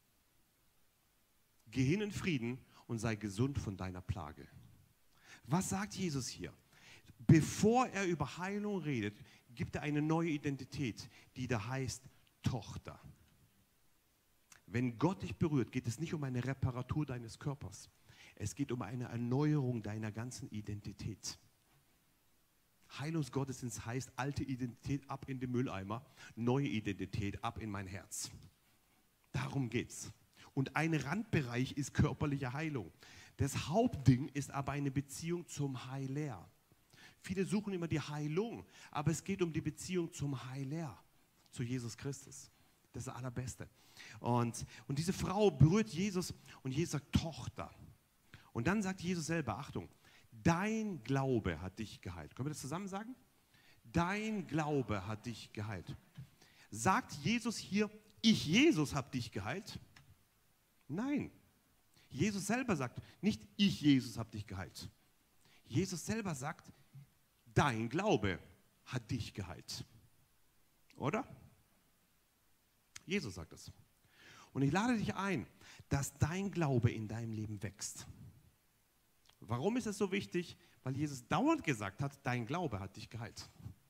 Geh hin in Frieden und sei gesund von deiner Plage. Was sagt Jesus hier? Bevor er über Heilung redet, gibt er eine neue Identität, die da heißt Tochter. Wenn Gott dich berührt, geht es nicht um eine Reparatur deines Körpers. Es geht um eine Erneuerung deiner ganzen Identität. Heilungsgottesdienst heißt, alte Identität ab in den Mülleimer, neue Identität ab in mein Herz. Darum geht's. Und ein Randbereich ist körperliche Heilung. Das Hauptding ist aber eine Beziehung zum Heiler. Viele suchen immer die Heilung, aber es geht um die Beziehung zum Heiler, zu Jesus Christus. Das ist das Allerbeste. Und, und diese Frau berührt Jesus und Jesus sagt, Tochter. Und dann sagt Jesus selber, Achtung, dein Glaube hat dich geheilt. Können wir das zusammen sagen? Dein Glaube hat dich geheilt. Sagt Jesus hier, ich Jesus habe dich geheilt? Nein. Jesus selber sagt, nicht ich Jesus habe dich geheilt. Jesus selber sagt, dein Glaube hat dich geheilt. Oder? Jesus sagt das. Und ich lade dich ein, dass dein Glaube in deinem Leben wächst. Warum ist es so wichtig? Weil Jesus dauernd gesagt hat, dein Glaube hat dich geheilt.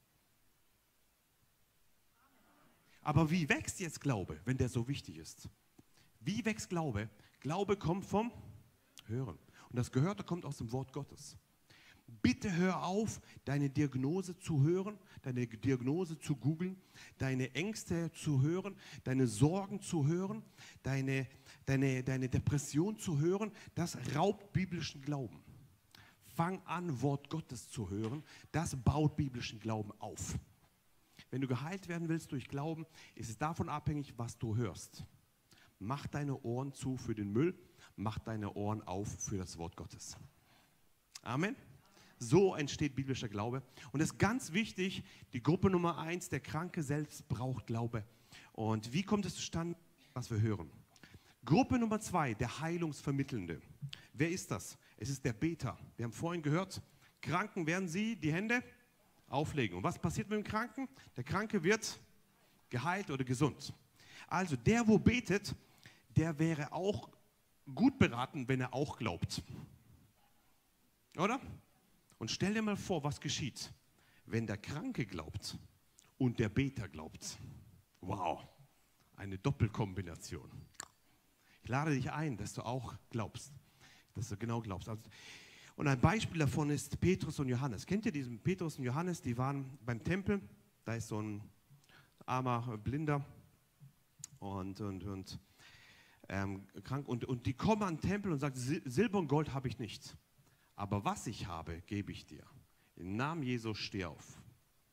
Aber wie wächst jetzt Glaube, wenn der so wichtig ist? Wie wächst Glaube? Glaube kommt vom Hören. Und das Gehörte kommt aus dem Wort Gottes. Bitte hör auf, deine Diagnose zu hören, deine Diagnose zu googeln, deine Ängste zu hören, deine Sorgen zu hören, deine, deine, deine Depression zu hören. Das raubt biblischen Glauben. Fang an, Wort Gottes zu hören. Das baut biblischen Glauben auf. Wenn du geheilt werden willst durch Glauben, ist es davon abhängig, was du hörst. Mach deine Ohren zu für den Müll, mach deine Ohren auf für das Wort Gottes. Amen. So entsteht biblischer Glaube. Und es ist ganz wichtig, die Gruppe Nummer eins, der Kranke selbst braucht Glaube. Und wie kommt es zustande, was wir hören? Gruppe Nummer zwei, der Heilungsvermittelnde. Wer ist das? Es ist der Beter. Wir haben vorhin gehört, Kranken werden sie die Hände auflegen. Und was passiert mit dem Kranken? Der Kranke wird geheilt oder gesund. Also der, wo betet, der wäre auch gut beraten, wenn er auch glaubt. Oder? Und stell dir mal vor, was geschieht, wenn der Kranke glaubt und der Beter glaubt. Wow, eine Doppelkombination. Ich lade dich ein, dass du auch glaubst, dass du genau glaubst. Also, und ein Beispiel davon ist Petrus und Johannes. Kennt ihr diesen Petrus und Johannes? Die waren beim Tempel, da ist so ein armer Blinder und, und, und ähm, krank. Und, und die kommen an den Tempel und sagen, Silber und Gold habe ich nicht. Aber was ich habe, gebe ich dir. Im Namen Jesu steh auf.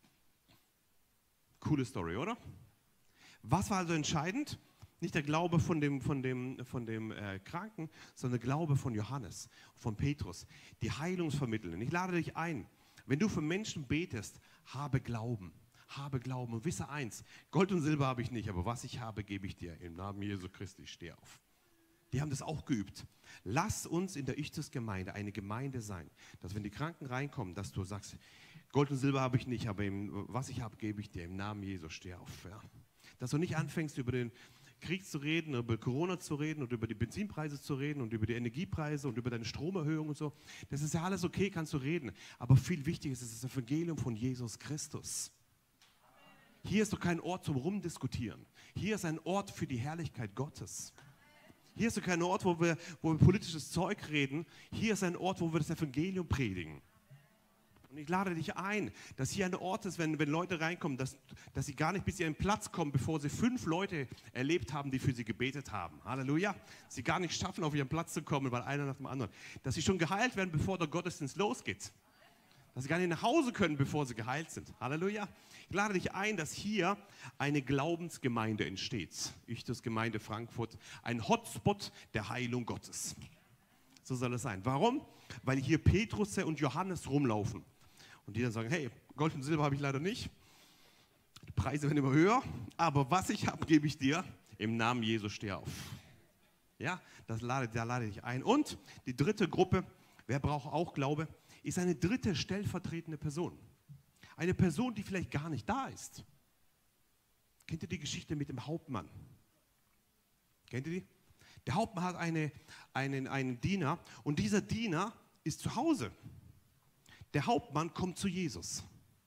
Coole Story, oder? Was war also entscheidend? Nicht der Glaube von dem, von dem, von dem äh, Kranken, sondern der Glaube von Johannes, von Petrus. Die Heilungsvermittelnden. Ich lade dich ein, wenn du für Menschen betest, habe Glauben. Habe Glauben und wisse eins, Gold und Silber habe ich nicht, aber was ich habe, gebe ich dir. Im Namen Jesu Christi, steh auf. Die haben das auch geübt. Lass uns in der Ichtus-Gemeinde eine Gemeinde sein, dass wenn die Kranken reinkommen, dass du sagst, Gold und Silber habe ich nicht, aber im, was ich habe, gebe ich dir. Im Namen Jesu, steh auf. Ja. Dass du nicht anfängst, über den Krieg zu reden, über Corona zu reden und über die Benzinpreise zu reden und über die Energiepreise und über deine Stromerhöhung und so. Das ist ja alles okay, kannst du reden. Aber viel wichtiger ist das Evangelium von Jesus Christus. Hier ist doch kein Ort zum Rumdiskutieren. Hier ist ein Ort für die Herrlichkeit Gottes. Hier ist doch kein Ort, wo wir, wo wir politisches Zeug reden. Hier ist ein Ort, wo wir das Evangelium predigen. Und ich lade dich ein, dass hier ein Ort ist, wenn, wenn Leute reinkommen, dass, dass sie gar nicht bis zu ihren Platz kommen, bevor sie fünf Leute erlebt haben, die für sie gebetet haben. Halleluja. Sie gar nicht schaffen, auf ihren Platz zu kommen, weil einer nach dem anderen. Dass sie schon geheilt werden, bevor der Gottesdienst losgeht. Dass sie gar nicht nach Hause können, bevor sie geheilt sind. Halleluja. Ich lade dich ein, dass hier eine Glaubensgemeinde entsteht. Ichtus Gemeinde Frankfurt, ein Hotspot der Heilung Gottes. So soll es sein. Warum? Weil hier Petrus und Johannes rumlaufen. Und die dann sagen, hey, Gold und Silber habe ich leider nicht. Die Preise werden immer höher. Aber was ich habe, gebe ich dir. Im Namen Jesu steh auf. Ja, das lade, da lade ich ein. Und die dritte Gruppe, wer braucht auch Glaube, ist eine dritte stellvertretende Person. Eine Person, die vielleicht gar nicht da ist. Kennt ihr die Geschichte mit dem Hauptmann? Kennt ihr die? Der Hauptmann hat eine, einen, einen Diener und dieser Diener ist zu Hause. Der Hauptmann kommt zu Jesus.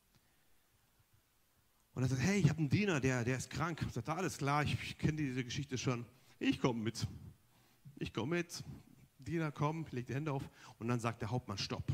Und er sagt, hey, ich habe einen Diener, der, der ist krank. Er sagt, alles klar, ich, ich kenne diese Geschichte schon. Ich komme mit. Ich komme mit. Diener, komm, legt die Hände auf. Und dann sagt der Hauptmann, stopp.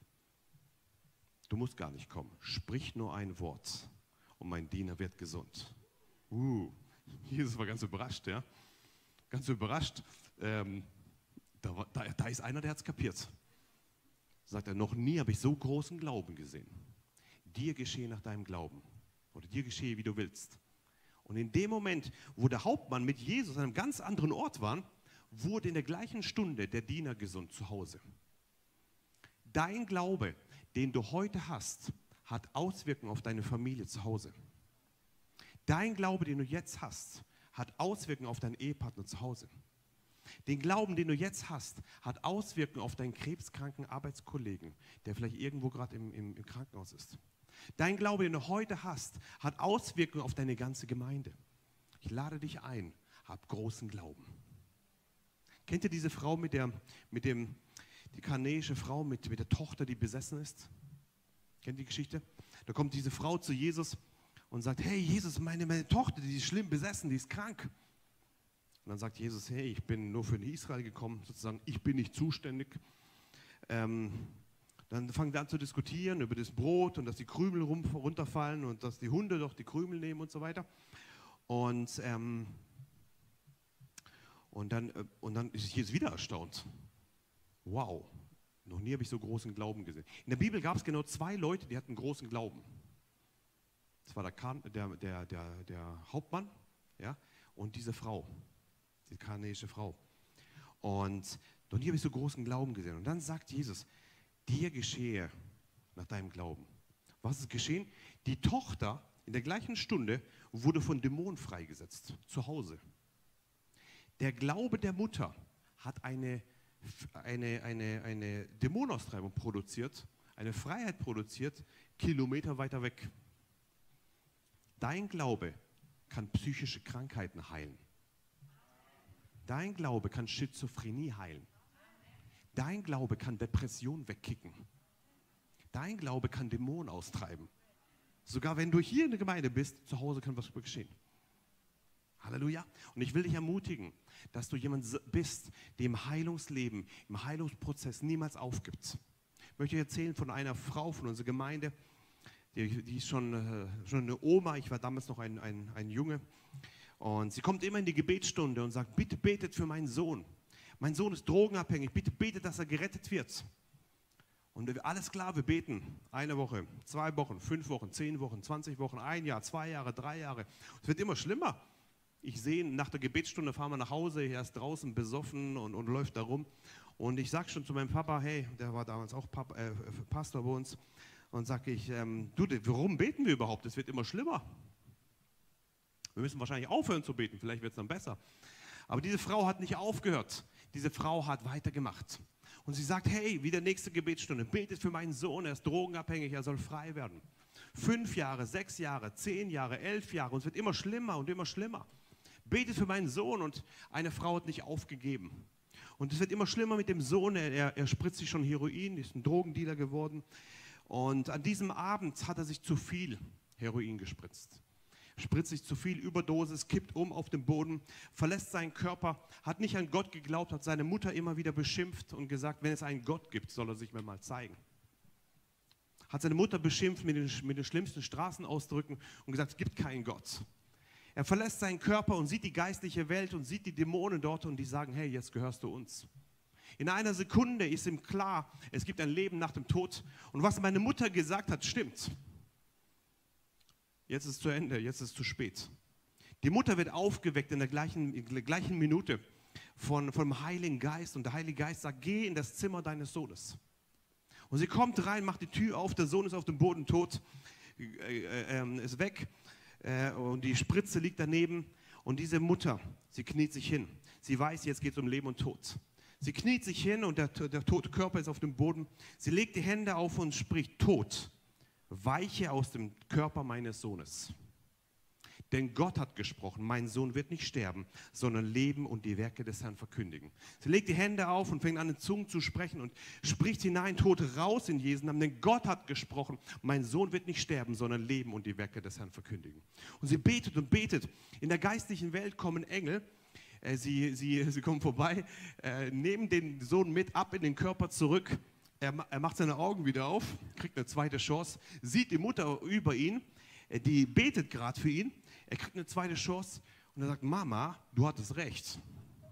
Du musst gar nicht kommen. Sprich nur ein Wort und mein Diener wird gesund. Uh, Jesus war ganz überrascht, ja. Ganz überrascht. Ähm, da, war, da, da ist einer, der hat es kapiert. Sagt er, noch nie habe ich so großen Glauben gesehen. Dir geschehe nach deinem Glauben. Oder dir geschehe, wie du willst. Und in dem Moment, wo der Hauptmann mit Jesus an einem ganz anderen Ort war, wurde in der gleichen Stunde der Diener gesund zu Hause. Dein Glaube, den du heute hast, hat Auswirkungen auf deine Familie zu Hause. Dein Glaube, den du jetzt hast, hat Auswirkungen auf deinen Ehepartner zu Hause. Den Glauben, den du jetzt hast, hat Auswirkungen auf deinen krebskranken Arbeitskollegen, der vielleicht irgendwo gerade im, im, im Krankenhaus ist. Dein Glaube, den du heute hast, hat Auswirkungen auf deine ganze Gemeinde. Ich lade dich ein, hab großen Glauben. Kennt ihr diese Frau mit der, mit dem, die kanäische Frau mit, mit der Tochter, die besessen ist? Kennt ihr die Geschichte? Da kommt diese Frau zu Jesus und sagt, hey Jesus, meine, meine Tochter, die ist schlimm besessen, die ist krank. Und dann sagt Jesus, hey, ich bin nur für Israel gekommen, sozusagen, ich bin nicht zuständig. Ähm, dann fangen wir an zu diskutieren über das Brot und dass die Krümel rum, runterfallen und dass die Hunde doch die Krümel nehmen und so weiter. Und, ähm, und, dann, äh, und dann ist Jesus wieder erstaunt. Wow, noch nie habe ich so großen Glauben gesehen. In der Bibel gab es genau zwei Leute, die hatten großen Glauben. Das war der, kan der, der, der, der Hauptmann, ja, und diese Frau, die kanäische Frau. Und noch nie habe ich so großen Glauben gesehen. Und dann sagt Jesus, dir geschehe nach deinem Glauben. Was ist geschehen? Die Tochter in der gleichen Stunde wurde von Dämonen freigesetzt, zu Hause. Der Glaube der Mutter hat eine, eine, eine, eine Dämonenaustreibung produziert, eine Freiheit produziert, Kilometer weiter weg. Dein Glaube kann psychische Krankheiten heilen. Dein Glaube kann Schizophrenie heilen. Dein Glaube kann Depression wegkicken. Dein Glaube kann Dämonen austreiben. Sogar wenn du hier in der Gemeinde bist, zu Hause kann was geschehen. Halleluja. Und ich will dich ermutigen, dass du jemand bist, der im Heilungsleben, im Heilungsprozess niemals aufgibt. Ich möchte euch erzählen von einer Frau von unserer Gemeinde, die, die ist schon, äh, schon eine Oma, ich war damals noch ein, ein, ein Junge. Und sie kommt immer in die Gebetsstunde und sagt, bitte betet für meinen Sohn. Mein Sohn ist drogenabhängig, bitte betet, dass er gerettet wird. Und alles klar, wir beten. Eine Woche, zwei Wochen, fünf Wochen, zehn Wochen, zwanzig Wochen, ein Jahr, zwei Jahre, drei Jahre. Es wird immer schlimmer. Ich sehe, nach der Gebetsstunde fahren wir nach Hause, er ist draußen besoffen und, und läuft da rum. Und ich sage schon zu meinem Papa, hey, der war damals auch Papa, äh, Pastor bei uns, und sage ich, ähm, du, warum beten wir überhaupt? Es wird immer schlimmer. Wir müssen wahrscheinlich aufhören zu beten, vielleicht wird es dann besser. Aber diese Frau hat nicht aufgehört. Diese Frau hat weitergemacht. Und sie sagt, hey, wieder nächste Gebetsstunde, betet für meinen Sohn, er ist drogenabhängig, er soll frei werden. Fünf Jahre, sechs Jahre, zehn Jahre, elf Jahre, und es wird immer schlimmer und immer schlimmer. Betet für meinen Sohn, und eine Frau hat nicht aufgegeben. Und es wird immer schlimmer mit dem Sohn, er, er spritzt sich schon Heroin, ist ein Drogendealer geworden. Und an diesem Abend hat er sich zu viel Heroin gespritzt. Spritzt sich zu viel, Überdosis, kippt um auf dem Boden, verlässt seinen Körper, hat nicht an Gott geglaubt, hat seine Mutter immer wieder beschimpft und gesagt, wenn es einen Gott gibt, soll er sich mir mal zeigen. Hat seine Mutter beschimpft mit den, mit den schlimmsten Straßenausdrücken und gesagt, es gibt keinen Gott. Er verlässt seinen Körper und sieht die geistliche Welt und sieht die Dämonen dort, und die sagen, hey, jetzt gehörst du uns. In einer Sekunde ist ihm klar, es gibt ein Leben nach dem Tod, und was meine Mutter gesagt hat, stimmt. Jetzt ist es zu Ende, jetzt ist es zu spät. Die Mutter wird aufgeweckt in der gleichen, in der gleichen Minute von, vom Heiligen Geist, und der Heilige Geist sagt, geh in das Zimmer deines Sohnes. Und sie kommt rein, macht die Tür auf, der Sohn ist auf dem Boden tot, äh, äh, ist weg, äh, und die Spritze liegt daneben, und diese Mutter, sie kniet sich hin. Sie weiß, jetzt geht es um Leben und Tod. Sie kniet sich hin, und der, der tote Körper ist auf dem Boden. Sie legt die Hände auf und spricht, Tod, weiche aus dem Körper meines Sohnes. Denn Gott hat gesprochen, mein Sohn wird nicht sterben, sondern leben und die Werke des Herrn verkündigen. Sie legt die Hände auf und fängt an, in Zungen zu sprechen und spricht hinein, Tod raus in Jesu Namen. Denn Gott hat gesprochen, mein Sohn wird nicht sterben, sondern leben und die Werke des Herrn verkündigen. Und sie betet und betet. In der geistlichen Welt kommen Engel. Äh, sie, sie, sie kommen vorbei, äh, nehmen den Sohn mit ab in den Körper zurück. Er, er macht seine Augen wieder auf, kriegt eine zweite Chance, sieht die Mutter über ihn, die betet gerade für ihn, er kriegt eine zweite Chance, und er sagt, Mama, du hattest recht.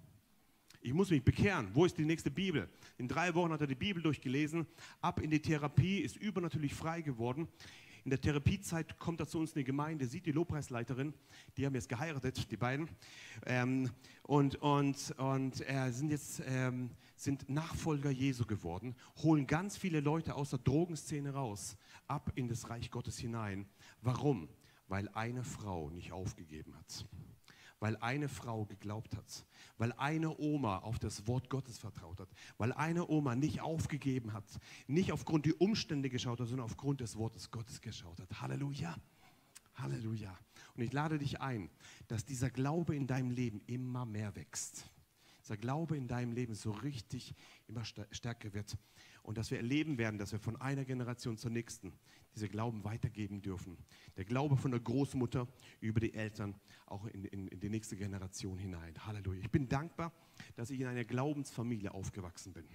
Ich muss mich bekehren. Wo ist die nächste Bibel? In drei Wochen hat er die Bibel durchgelesen, ab in die Therapie, ist übernatürlich frei geworden. In der Therapiezeit kommt er zu uns in die Gemeinde, sieht die Lobpreisleiterin, die haben jetzt geheiratet, die beiden, ähm, und, und, und äh, sind jetzt ähm, sind Nachfolger Jesu geworden, holen ganz viele Leute aus der Drogenszene raus, ab in das Reich Gottes hinein. Warum? Weil eine Frau nicht aufgegeben hat. Weil eine Frau geglaubt hat, weil eine Oma auf das Wort Gottes vertraut hat, weil eine Oma nicht aufgegeben hat, nicht aufgrund der Umstände geschaut hat, sondern aufgrund des Wortes Gottes geschaut hat. Halleluja, Halleluja. Und ich lade dich ein, dass dieser Glaube in deinem Leben immer mehr wächst. Dieser Glaube in deinem Leben so richtig immer stärker wird. Und dass wir erleben werden, dass wir von einer Generation zur nächsten diese Glauben weitergeben dürfen. Der Glaube von der Großmutter über die Eltern auch in, in, in die nächste Generation hinein. Halleluja. Ich bin dankbar, dass ich in einer Glaubensfamilie aufgewachsen bin.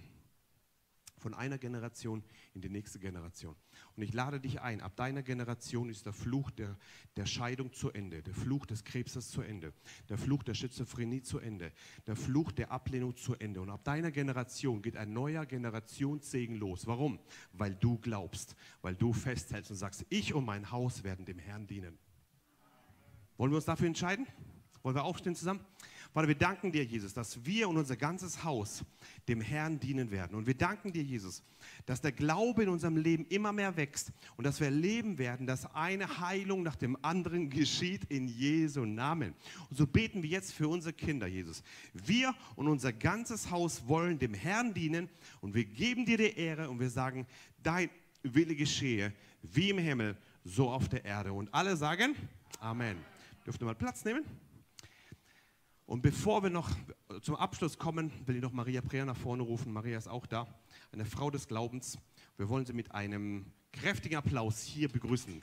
Von einer Generation in die nächste Generation. Und ich lade dich ein, ab deiner Generation ist der Fluch der, der Scheidung zu Ende, der Fluch des Krebses zu Ende, der Fluch der Schizophrenie zu Ende, der Fluch der Ablehnung zu Ende. Und ab deiner Generation geht ein neuer Generationssegen los. Warum? Weil du glaubst, weil du festhältst und sagst, ich und mein Haus werden dem Herrn dienen. Wollen wir uns dafür entscheiden? Wollen wir aufstehen zusammen? Vater, wir danken dir, Jesus, dass wir und unser ganzes Haus dem Herrn dienen werden. Und wir danken dir, Jesus, dass der Glaube in unserem Leben immer mehr wächst und dass wir erleben werden, dass eine Heilung nach dem anderen geschieht in Jesu Namen. Und so beten wir jetzt für unsere Kinder, Jesus. Wir und unser ganzes Haus wollen dem Herrn dienen und wir geben dir die Ehre und wir sagen, dein Wille geschehe, wie im Himmel, so auf der Erde. Und alle sagen, Amen. Dürft ihr mal Platz nehmen? Und bevor wir noch zum Abschluss kommen, will ich noch Maria Preer nach vorne rufen. Maria ist auch da, eine Frau des Glaubens. Wir wollen sie mit einem kräftigen Applaus hier begrüßen.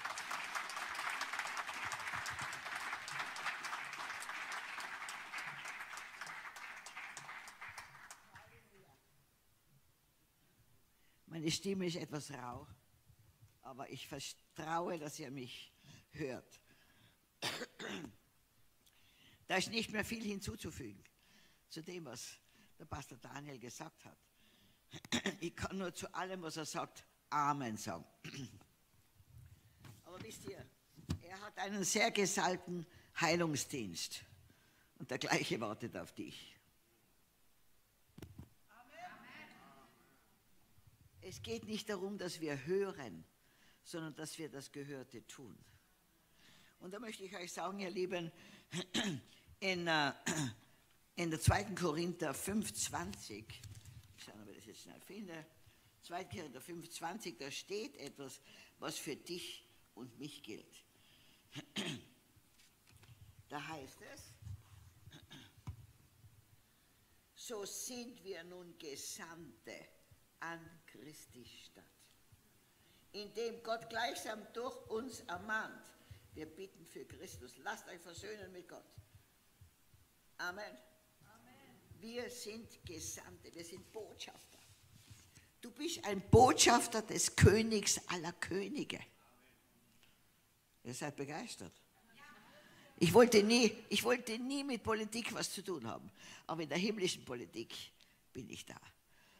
Meine Stimme ist etwas rau, aber ich vertraue, dass ihr mich hört. Da ist nicht mehr viel hinzuzufügen zu dem, was der Pastor Daniel gesagt hat. Ich kann nur zu allem, was er sagt, Amen sagen. Aber wisst ihr, er hat einen sehr gesalbten Heilungsdienst und der gleiche wartet auf dich. Amen. Es geht nicht darum, dass wir hören, sondern dass wir das Gehörte tun. Und da möchte ich euch sagen, ihr Lieben, in, uh, in der zweiten Korinther fünf zwanzig, ich schaue, ob ich das jetzt schnell finde, zweiten Korinther fünf zwanzig, da steht etwas, was für dich und mich gilt. Da heißt es, so sind wir nun Gesandte an Christi Stadt, indem Gott gleichsam durch uns ermahnt. Wir bitten für Christus, lasst euch versöhnen mit Gott. Amen. Amen. Wir sind Gesandte, wir sind Botschafter. Du bist ein Botschafter des Königs aller Könige. Ihr seid begeistert. Ich wollte nie, ich wollte nie mit Politik was zu tun haben, aber in der himmlischen Politik bin ich da.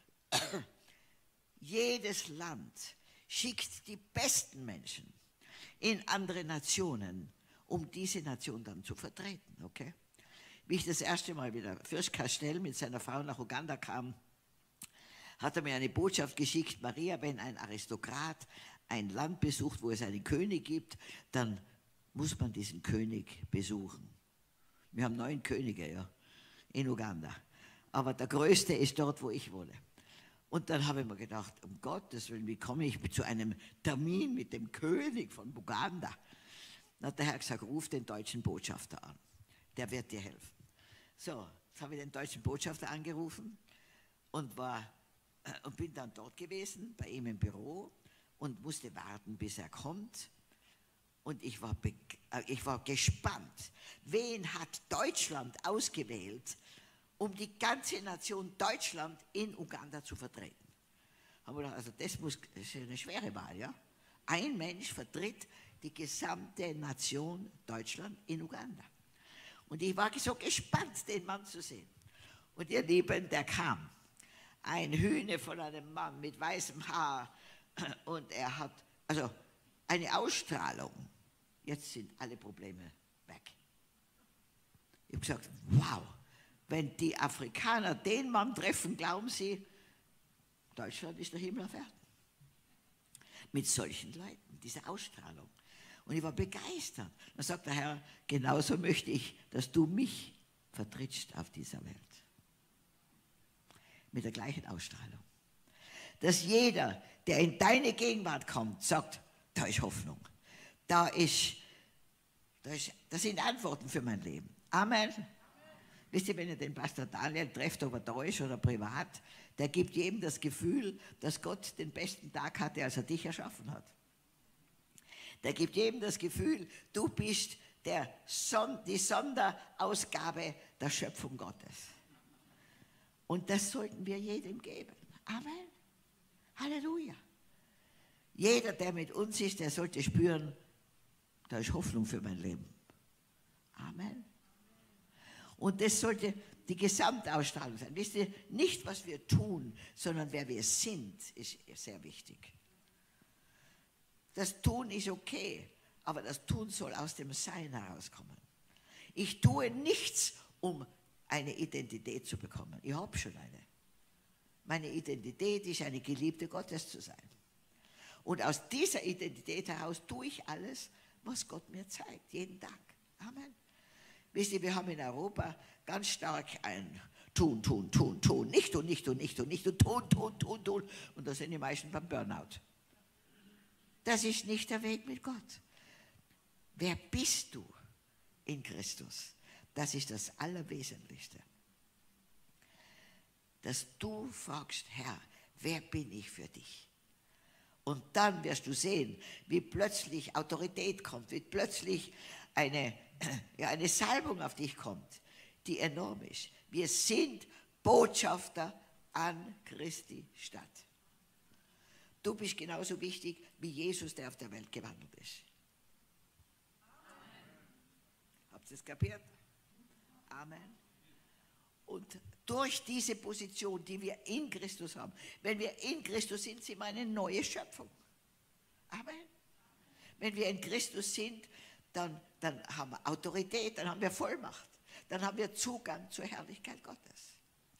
Jedes Land schickt die besten Menschen in andere Nationen, um diese Nation dann zu vertreten, okay? Wie ich das erste Mal wieder Fürst Castell mit seiner Frau nach Uganda kam, hat er mir eine Botschaft geschickt, Maria, wenn ein Aristokrat ein Land besucht, wo es einen König gibt, dann muss man diesen König besuchen. Wir haben neun Könige, ja, in Uganda. Aber der größte ist dort, wo ich wohne. Und dann habe ich mir gedacht, um Gottes Willen, wie komme ich zu einem Termin mit dem König von Uganda? Dann hat der Herr gesagt, ruf den deutschen Botschafter an, der wird dir helfen. So, jetzt habe ich den deutschen Botschafter angerufen und, war, äh, und bin dann dort gewesen, bei ihm im Büro und musste warten, bis er kommt. Und ich war, äh, ich war gespannt, wen hat Deutschland ausgewählt, um die ganze Nation Deutschland in Uganda zu vertreten. Haben wir gedacht, also das, muss, das ist eine schwere Wahl, ja? Ein Mensch vertritt die gesamte Nation Deutschland in Uganda. Und ich war so gespannt, den Mann zu sehen. Und ihr Lieben, der kam. Ein Hühner von einem Mann mit weißem Haar. Und er hat, also eine Ausstrahlung. Jetzt sind alle Probleme weg. Ich habe gesagt, wow. Wenn die Afrikaner den Mann treffen, glauben sie, Deutschland ist der Himmel auf Erden. Mit solchen Leuten, dieser Ausstrahlung. Und ich war begeistert. Dann sagt der Herr, genauso möchte ich, dass du mich vertrittst auf dieser Welt. Mit der gleichen Ausstrahlung. Dass jeder, der in deine Gegenwart kommt, sagt, da ist Hoffnung. Da, ist, da, ist, da sind Antworten für mein Leben. Amen. Wisst ihr, wenn ihr den Pastor Daniel trefft, ob er da ist oder privat, der gibt jedem das Gefühl, dass Gott den besten Tag hatte, als er dich erschaffen hat. Der gibt jedem das Gefühl, du bist der Son- die Sonderausgabe der Schöpfung Gottes. Und das sollten wir jedem geben. Amen. Halleluja. Jeder, der mit uns ist, der sollte spüren, da ist Hoffnung für mein Leben. Amen. Und das sollte die Gesamtausstrahlung sein. Wisst ihr, nicht was wir tun, sondern wer wir sind, ist sehr wichtig. Das Tun ist okay, aber das Tun soll aus dem Sein herauskommen. Ich tue nichts, um eine Identität zu bekommen. Ich habe schon eine. Meine Identität ist, eine Geliebte Gottes zu sein. Und aus dieser Identität heraus tue ich alles, was Gott mir zeigt, jeden Tag. Amen. Wisst ihr, wir haben in Europa ganz stark ein Tun, Tun, Tun, Tun, nicht tun, nicht tun, nicht tun, nicht tun, tun, tun, tun, tun. Und da sind die meisten beim Burnout. Das ist nicht der Weg mit Gott. Wer bist du in Christus? Das ist das Allerwesentlichste. Dass du fragst, Herr, wer bin ich für dich? Und dann wirst du sehen, wie plötzlich Autorität kommt, wie plötzlich eine, ja, eine Salbung auf dich kommt, die enorm ist. Wir sind Botschafter an Christi Stadt. Du bist genauso wichtig wie Jesus, der auf der Welt gewandelt ist. Amen. Habt ihr es kapiert? Amen. Und durch diese Position, die wir in Christus haben, wenn wir in Christus sind, sind wir eine neue Schöpfung. Amen. Wenn wir in Christus sind, dann, dann haben wir Autorität, dann haben wir Vollmacht, dann haben wir Zugang zur Herrlichkeit Gottes.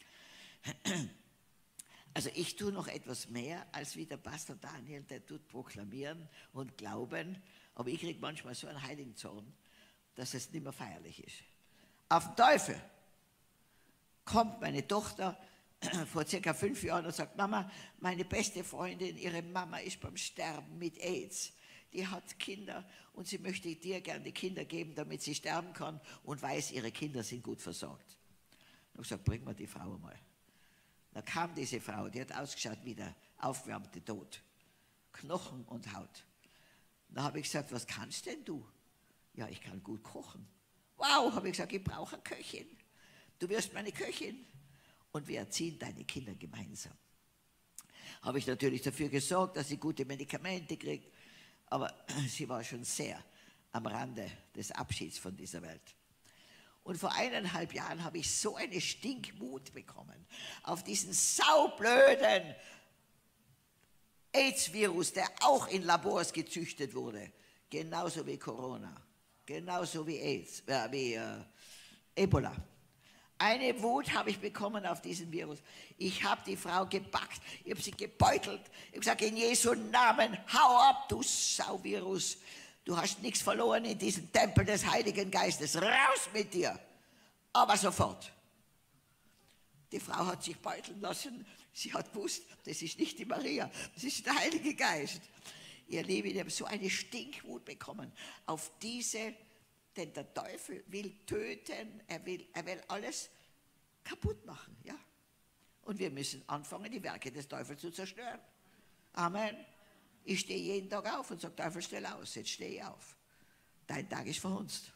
Also ich tue noch etwas mehr, als wie der Pastor Daniel, der tut proklamieren und glauben, aber ich kriege manchmal so einen heiligen Zorn, dass es nicht mehr feierlich ist. Auf den Teufel kommt meine Tochter vor circa fünf Jahren und sagt, Mama, meine beste Freundin, ihre Mama ist beim Sterben mit AIDS. Die hat Kinder und sie möchte dir gerne die Kinder geben, damit sie sterben kann und weiß, ihre Kinder sind gut versorgt. Ich habe gesagt, bring mir die Frau mal. Da kam diese Frau, die hat ausgeschaut wie der aufgewärmte Tod. Knochen und Haut. Da habe ich gesagt, was kannst denn du? Ja, ich kann gut kochen. Wow, habe ich gesagt, ich brauche eine Köchin. Du wirst meine Köchin. Und wir erziehen deine Kinder gemeinsam. Habe ich natürlich dafür gesorgt, dass sie gute Medikamente kriegt. Aber sie war schon sehr am Rande des Abschieds von dieser Welt. Und vor eineinhalb Jahren habe ich so eine Stinkmut bekommen auf diesen saublöden AIDS-Virus, der auch in Labors gezüchtet wurde. Genauso wie Corona. Genauso wie AIDS, äh, wie äh, Ebola. Eine Wut habe ich bekommen auf diesen Virus. Ich habe die Frau gepackt, ich habe sie gebeutelt. Ich habe gesagt, in Jesu Namen, hau ab, du Sauvirus. Du hast nichts verloren in diesem Tempel des Heiligen Geistes. Raus mit dir. Aber sofort. Die Frau hat sich beuteln lassen. Sie hat gewusst, das ist nicht die Maria, das ist der Heilige Geist. Ihr Lieben, ich habe so eine Stinkwut bekommen auf diese, denn der Teufel will töten, er will, er will alles kaputt machen. Ja? Und wir müssen anfangen, die Werke des Teufels zu zerstören. Amen. Ich stehe jeden Tag auf und sage, Teufel, stell aus, jetzt stehe ich auf. Dein Tag ist verhunzt.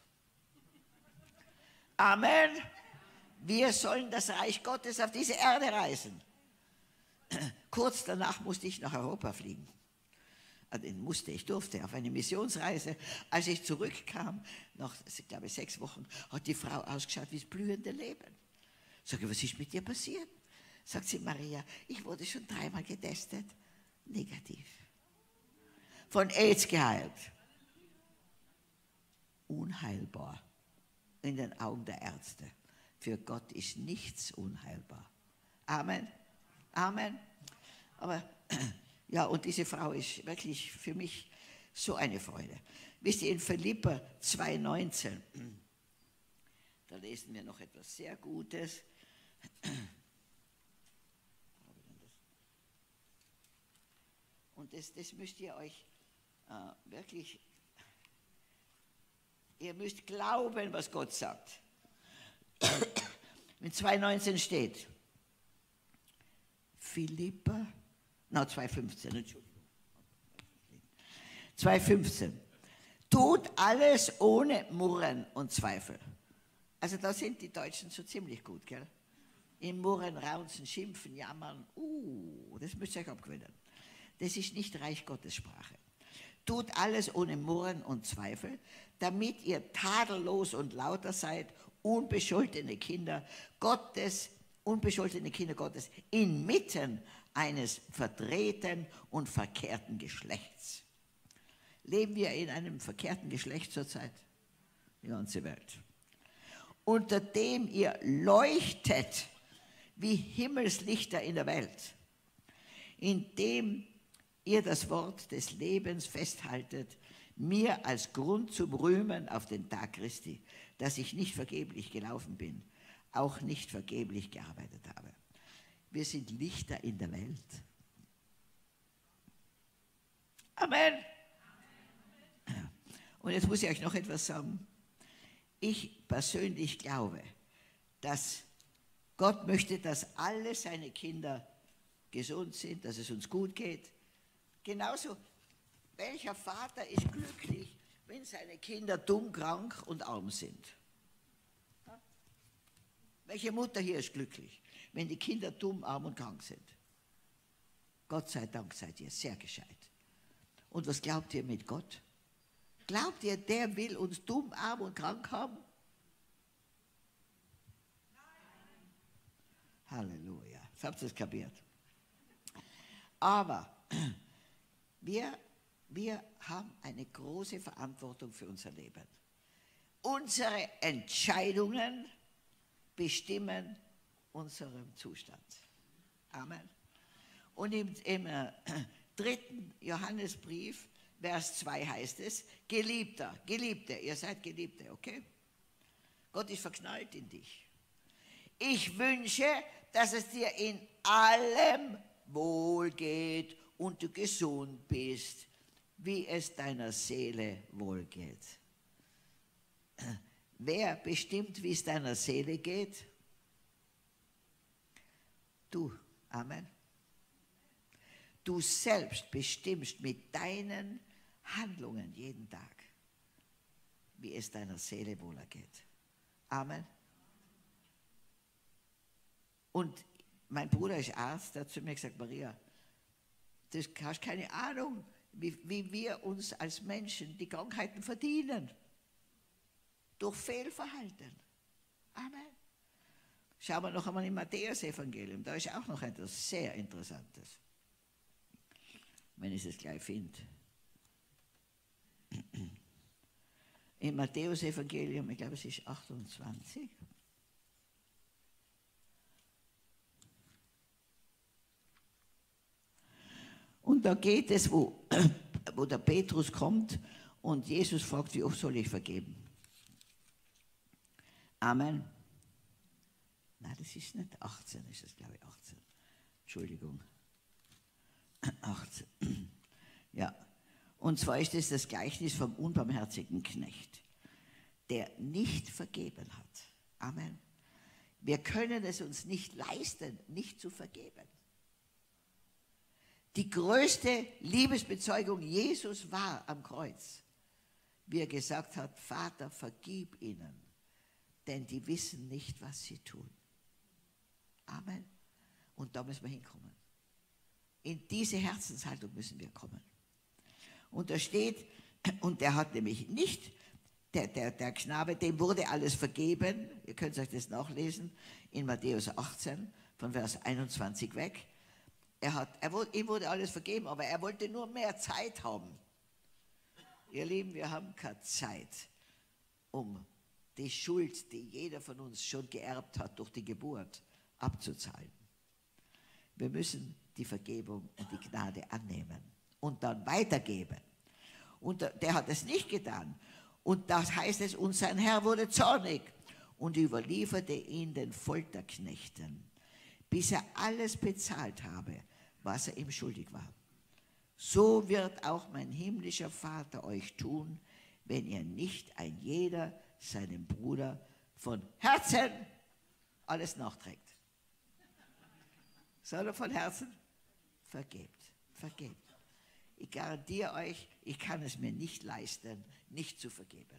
Amen. Wir sollen das Reich Gottes auf diese Erde reisen. Kurz danach musste ich nach Europa fliegen. Also musste, ich durfte auf eine Missionsreise. Als ich zurückkam, nach, ich glaube, sechs Wochen, hat die Frau ausgeschaut wie das blühende Leben. Sag ich, was ist mit dir passiert? Sagt sie, Maria, ich wurde schon dreimal getestet. Negativ. Von AIDS geheilt. Unheilbar in den Augen der Ärzte. Für Gott ist nichts unheilbar. Amen. Amen. Aber ja, und diese Frau ist wirklich für mich so eine Freude. Wisst ihr, in Philipper zwei neunzehn, da lesen wir noch etwas sehr Gutes. Und das, das müsst ihr euch äh, wirklich, ihr müsst glauben, was Gott sagt. In zwei neunzehn steht, Philipper, na zwei fünfzehn, Entschuldigung. zwei fünfzehn. Tut alles ohne Murren und Zweifel. Also da sind die Deutschen so ziemlich gut, gell? Im Murren, Raunzen, Schimpfen, Jammern, uh, das müsst ihr euch abgewinnen. Das ist nicht Reich Gottes Sprache. Tut alles ohne Murren und Zweifel, damit ihr tadellos und lauter seid, unbescholtene Kinder Gottes, unbescholtene Kinder Gottes, inmitten eines verdrehten und verkehrten Geschlechts. Leben wir in einem verkehrten Geschlecht zurzeit? Die ganze Welt. unter dem ihr leuchtet wie Himmelslichter in der Welt, indem ihr das Wort des Lebens festhaltet, mir als Grund zum Rühmen auf den Tag Christi, dass ich nicht vergeblich gelaufen bin, auch nicht vergeblich gearbeitet habe. Wir sind Lichter in der Welt. Amen. Und jetzt muss ich euch noch etwas sagen. Ich persönlich glaube, dass Gott möchte, dass alle seine Kinder gesund sind, dass es uns gut geht. Genauso, welcher Vater ist glücklich, wenn seine Kinder dumm, krank und arm sind? Welche Mutter hier ist glücklich, wenn die Kinder dumm, arm und krank sind? Gott sei Dank seid ihr sehr gescheit. Und was glaubt ihr mit Gott? Glaubt ihr, der will uns dumm, arm und krank haben? Nein. Halleluja. Jetzt habt ihr es kapiert. Aber wir, wir haben eine große Verantwortung für unser Leben. Unsere Entscheidungen bestimmen unseren Zustand. Amen. Und im, im äh, dritten Johannesbrief, Vers zwei heißt es, Geliebter, Geliebte, ihr seid Geliebte, okay? Gott ist verknallt in dich. Ich wünsche, dass es dir in allem wohlgeht und du gesund bist, wie es deiner Seele wohlgeht. Wer bestimmt, wie es deiner Seele geht? Du. Amen. Du selbst bestimmst mit deinen Handlungen jeden Tag, wie es deiner Seele wohlergeht. Amen. Und mein Bruder ist Arzt, der hat zu mir gesagt, Maria, du hast keine Ahnung, wie, wie wir uns als Menschen die Krankheiten verdienen. Durch Fehlverhalten. Amen. Schauen wir noch einmal im Matthäus-Evangelium, da ist auch noch etwas sehr Interessantes. Wenn ich es gleich finde. Im Matthäus-Evangelium, ich glaube es ist achtundzwanzig. Und da geht es, wo, wo der Petrus kommt und Jesus fragt, wie oft soll ich vergeben? Amen. Nein, das ist nicht achtzehn, ist es glaube ich achtzehn. Entschuldigung. achtzehn. Ja. Und zwar ist es das Gleichnis vom unbarmherzigen Knecht, der nicht vergeben hat. Amen. Wir können es uns nicht leisten, nicht zu vergeben. Die größte Liebesbezeugung Jesus war am Kreuz, wie er gesagt hat, Vater, vergib ihnen, denn die wissen nicht, was sie tun. Amen. Und da müssen wir hinkommen. In diese Herzenshaltung müssen wir kommen. Und da steht, und der hat nämlich nicht, der, der, der Knabe, dem wurde alles vergeben, ihr könnt euch das nachlesen, in Matthäus achtzehn, von Vers einundzwanzig weg. Er hat, er wurde, ihm wurde alles vergeben, aber er wollte nur mehr Zeit haben. Ihr Lieben, wir haben keine Zeit, um die Schuld, die jeder von uns schon geerbt hat durch die Geburt, abzuzahlen. Wir müssen die Vergebung und die Gnade annehmen und dann weitergeben. Und der hat es nicht getan. Und das heißt es, und sein Herr wurde zornig und überlieferte ihn den Folterknechten, bis er alles bezahlt habe, was er ihm schuldig war. So wird auch mein himmlischer Vater euch tun, wenn ihr nicht ein jeder seinem Bruder von Herzen alles nachträgt. Sondern von Herzen vergebt, vergebt. Ich garantiere euch, ich kann es mir nicht leisten, nicht zu vergeben.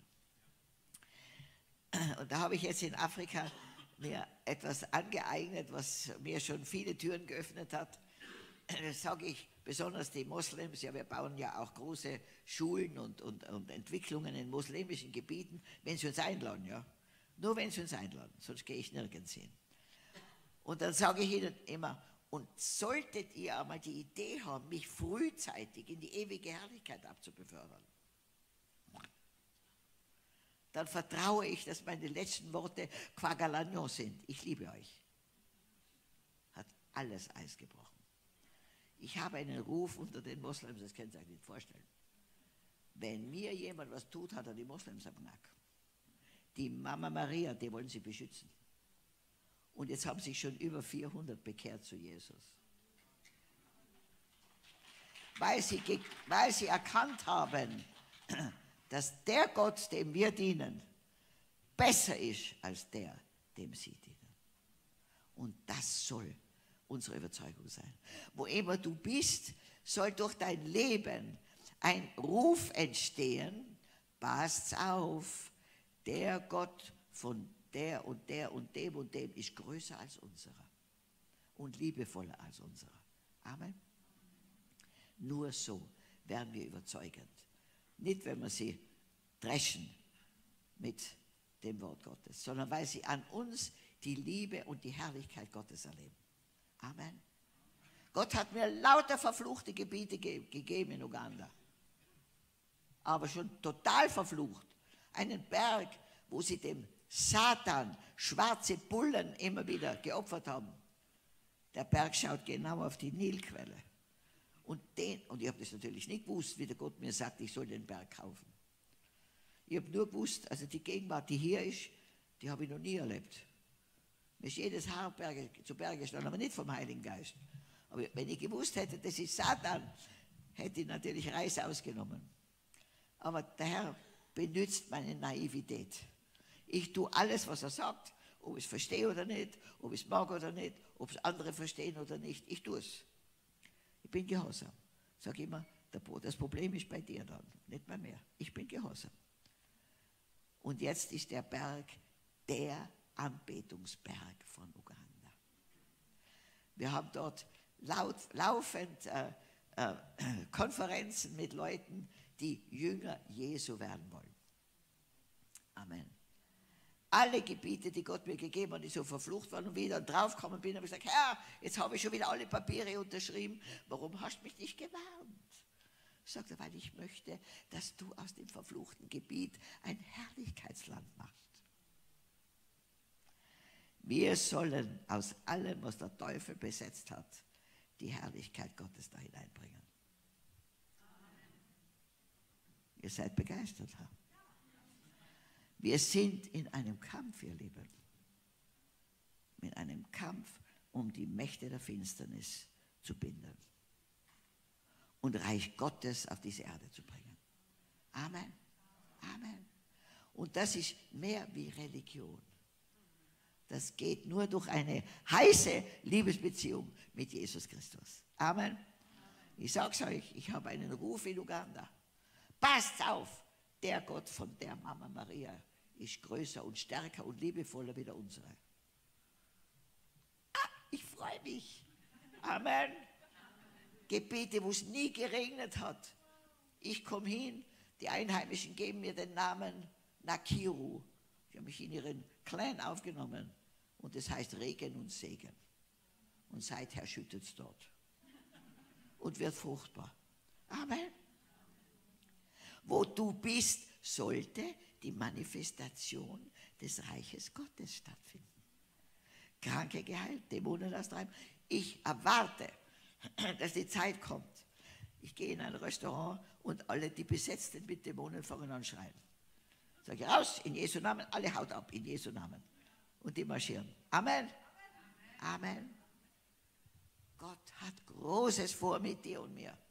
Und da habe ich jetzt in Afrika mir etwas angeeignet, was mir schon viele Türen geöffnet hat. Das sage ich besonders die Moslems, ja, wir bauen ja auch große Schulen und, und, und Entwicklungen in muslimischen Gebieten, wenn sie uns einladen, ja. Nur wenn sie uns einladen, sonst gehe ich nirgends hin. Und dann sage ich ihnen immer, und solltet ihr einmal die Idee haben, mich frühzeitig in die ewige Herrlichkeit abzubefördern, dann vertraue ich, dass meine letzten Worte Quagalagnon sind. Ich liebe euch. Hat alles Eis gebrochen. Ich habe einen Ruf unter den Moslems, das könnt ihr euch nicht vorstellen. Wenn mir jemand was tut, hat er die Moslems am Knack. Die Mama Maria, die wollen sie beschützen. Und jetzt haben sich schon über vierhundert bekehrt zu Jesus. Weil sie, weil sie erkannt haben, dass der Gott, dem wir dienen, besser ist als der, dem sie dienen. Und das soll unsere Überzeugung sein. Wo immer du bist, soll durch dein Leben ein Ruf entstehen, passt auf, der Gott von der und der und dem und dem ist größer als unserer und liebevoller als unserer. Amen. Nur so werden wir überzeugend. Nicht, wenn wir sie dreschen mit dem Wort Gottes, sondern weil sie an uns die Liebe und die Herrlichkeit Gottes erleben. Amen. Gott hat mir lauter verfluchte Gebiete ge gegeben in Uganda. Aber schon total verflucht. Einen Berg, wo sie dem Satan schwarze Bullen immer wieder geopfert haben. Der Berg schaut genau auf die Nilquelle. Und, den, und ich habe das natürlich nicht gewusst, wie der Gott mir sagt, ich soll den Berg kaufen. Ich habe nur gewusst, also die Gegenwart, die hier ist, die habe ich noch nie erlebt. Mir ist jedes Haar Berge, zu Berge gestanden, aber nicht vom Heiligen Geist. Aber wenn ich gewusst hätte, das ist Satan, hätte ich natürlich Reis ausgenommen. Aber der Herr benutzt meine Naivität. Ich tue alles, was er sagt, ob ich es verstehe oder nicht, ob ich es mag oder nicht, ob es andere verstehen oder nicht. Ich tue es. Ich bin gehorsam. Ich sage immer, das Problem ist bei dir dann, nicht bei mir. Ich bin gehorsam. Und jetzt ist der Berg der Anbetungsberg von Uganda. Wir haben dort laut, laufend äh, äh, Konferenzen mit Leuten, die Jünger Jesu werden wollen. Amen. Alle Gebiete, die Gott mir gegeben hat, die so verflucht waren und wieder draufgekommen bin, habe ich gesagt, Herr, jetzt habe ich schon wieder alle Papiere unterschrieben. Warum hast du mich nicht gewarnt? Ich sagte, weil ich möchte, dass du aus dem verfluchten Gebiet ein Herrlichkeitsland machst. Wir sollen aus allem, was der Teufel besetzt hat, die Herrlichkeit Gottes da hineinbringen. Ihr seid begeistert, Herr. Wir sind in einem Kampf, ihr Lieben. Mit einem Kampf, um die Mächte der Finsternis zu binden. Und Reich Gottes auf diese Erde zu bringen. Amen. Amen. Und das ist mehr wie Religion. Das geht nur durch eine heiße Liebesbeziehung mit Jesus Christus. Amen. Ich sage es euch, ich habe einen Ruf in Uganda. Passt auf, der Gott von der Mama Maria ist größer und stärker und liebevoller wie der unsere. Ah, ich freue mich. Amen. Gebiete, wo es nie geregnet hat. Ich komme hin, die Einheimischen geben mir den Namen Nakiru. Die haben mich in ihren Clan aufgenommen und das heißt Regen und Segen. Und seither schüttet es dort und wird fruchtbar. Amen. Wo du bist, sollte die Manifestation des Reiches Gottes stattfinden. Kranke geheilt, Dämonen austreiben. Ich erwarte, dass die Zeit kommt. Ich gehe in ein Restaurant und alle, die besetzt sind mit Dämonen, fangen an zu schreien. Sage raus, in Jesu Namen, alle haut ab, in Jesu Namen. Und die marschieren. Amen. Amen. Gott hat Großes vor mit dir und mir.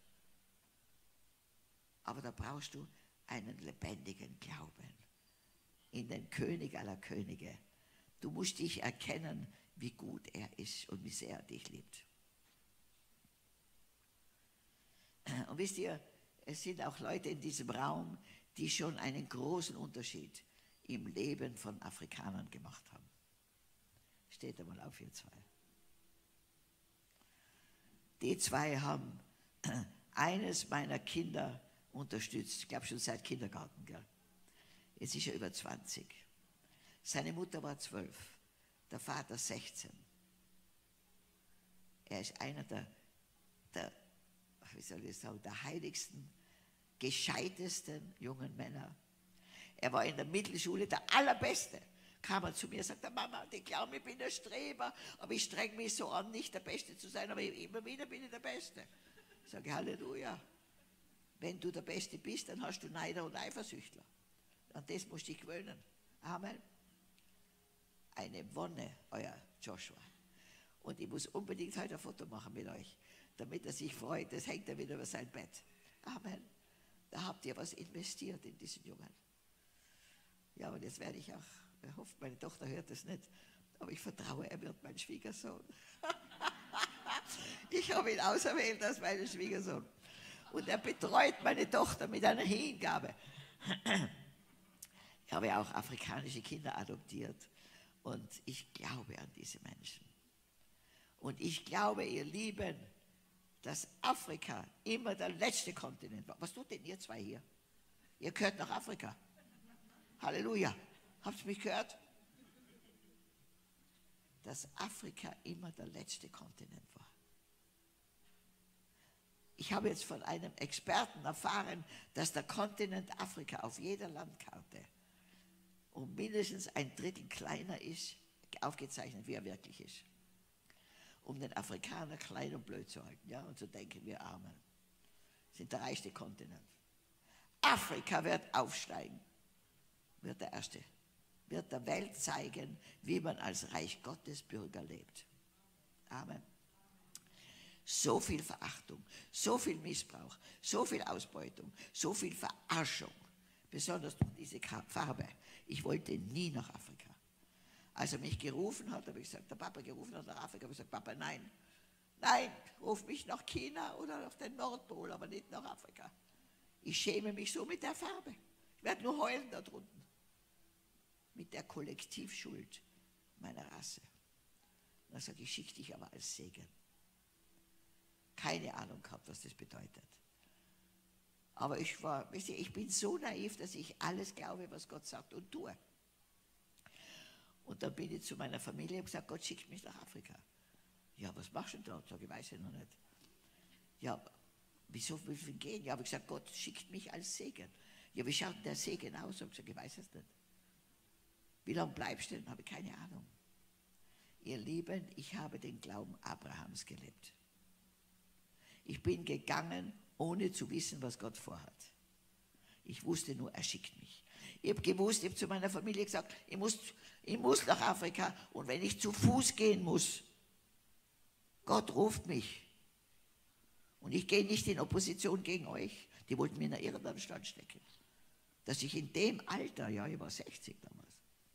Aber da brauchst du einen lebendigen Glauben in den König aller Könige. Du musst dich erkennen, wie gut er ist und wie sehr er dich liebt. Und wisst ihr, es sind auch Leute in diesem Raum, die schon einen großen Unterschied im Leben von Afrikanern gemacht haben. Steht einmal auf, ihr zwei. Die zwei haben eines meiner Kinder unterstützt, ich glaube schon seit Kindergarten, gell? Jetzt ist er über zwanzig. Seine Mutter war zwölf, der Vater sechzehn. Er ist einer der, der, wie soll ich sagen, der heiligsten, gescheitesten jungen Männer. Er war in der Mittelschule der Allerbeste. Kam er zu mir und sagte, Mama, die glauben, ich bin der Streber, aber ich streng mich so an, nicht der Beste zu sein, aber immer wieder bin ich der Beste. Ich sage, Halleluja. Wenn du der Beste bist, dann hast du Neider und Eifersüchtler. An das musst du dich gewöhnen. Amen. Eine Wonne, euer Joshua. Und ich muss unbedingt heute ein Foto machen mit euch, damit er sich freut. Das hängt er wieder über sein Bett. Amen. Da habt ihr was investiert in diesen Jungen. Ja, und jetzt werde ich auch, ich hoffe, meine Tochter hört das nicht, aber ich vertraue, er wird mein Schwiegersohn. Ich habe ihn auserwählt als meinen Schwiegersohn. Und er betreut meine Tochter mit einer Hingabe. Ich habe ja auch afrikanische Kinder adoptiert. Und ich glaube an diese Menschen. Und ich glaube, ihr Lieben, dass Afrika immer der letzte Kontinent war. Was tut denn ihr zwei hier? Ihr gehört nach Afrika. Halleluja. Habt ihr mich gehört? Dass Afrika immer der letzte Kontinent war. Ich habe jetzt von einem Experten erfahren, dass der Kontinent Afrika auf jeder Landkarte um mindestens ein Drittel kleiner ist, aufgezeichnet, wie er wirklich ist. Um den Afrikaner klein und blöd zu halten, ja, und zu denken, wir Armen sind der reichste Kontinent. Afrika wird aufsteigen, wird der Erste, wird der Welt zeigen, wie man als Reich Gottes Bürger lebt. Amen. So viel Verachtung, so viel Missbrauch, so viel Ausbeutung, so viel Verarschung, besonders durch diese Farbe. Ich wollte nie nach Afrika. Als er mich gerufen hat, habe ich gesagt, der Papa gerufen hat nach Afrika, habe ich gesagt, Papa, nein, nein, ruf mich nach China oder auf den Nordpol, aber nicht nach Afrika. Ich schäme mich so mit der Farbe. Ich werde nur heulen da drunten. Mit der Kollektivschuld meiner Rasse. Dann sage ich, ich schicke dich aber als Segen. Keine Ahnung gehabt, was das bedeutet. Aber ich war, wisst ihr, ich bin so naiv, dass ich alles glaube, was Gott sagt und tue. Und dann bin ich zu meiner Familie und gesagt, Gott schickt mich nach Afrika. Ja, was machst du denn da? Sag ich, weiß ich noch nicht. Ja, wieso will ich gehen? Ja, habe ich gesagt, Gott schickt mich als Segen. Ja, wie schaut denn der Segen aus? Habe ich gesagt, ich weiß es nicht. Wie lange bleibst du denn? Habe ich keine Ahnung. Ihr Lieben, ich habe den Glauben Abrahams gelebt. Ich bin gegangen, ohne zu wissen, was Gott vorhat. Ich wusste nur, er schickt mich. Ich habe gewusst, ich habe zu meiner Familie gesagt, ich muss, ich muss nach Afrika und wenn ich zu Fuß gehen muss, Gott ruft mich. Und ich gehe nicht in Opposition gegen euch. Die wollten mir in der Irrenanstalt stecken. Dass ich in dem Alter, ja, ich war sechzig damals.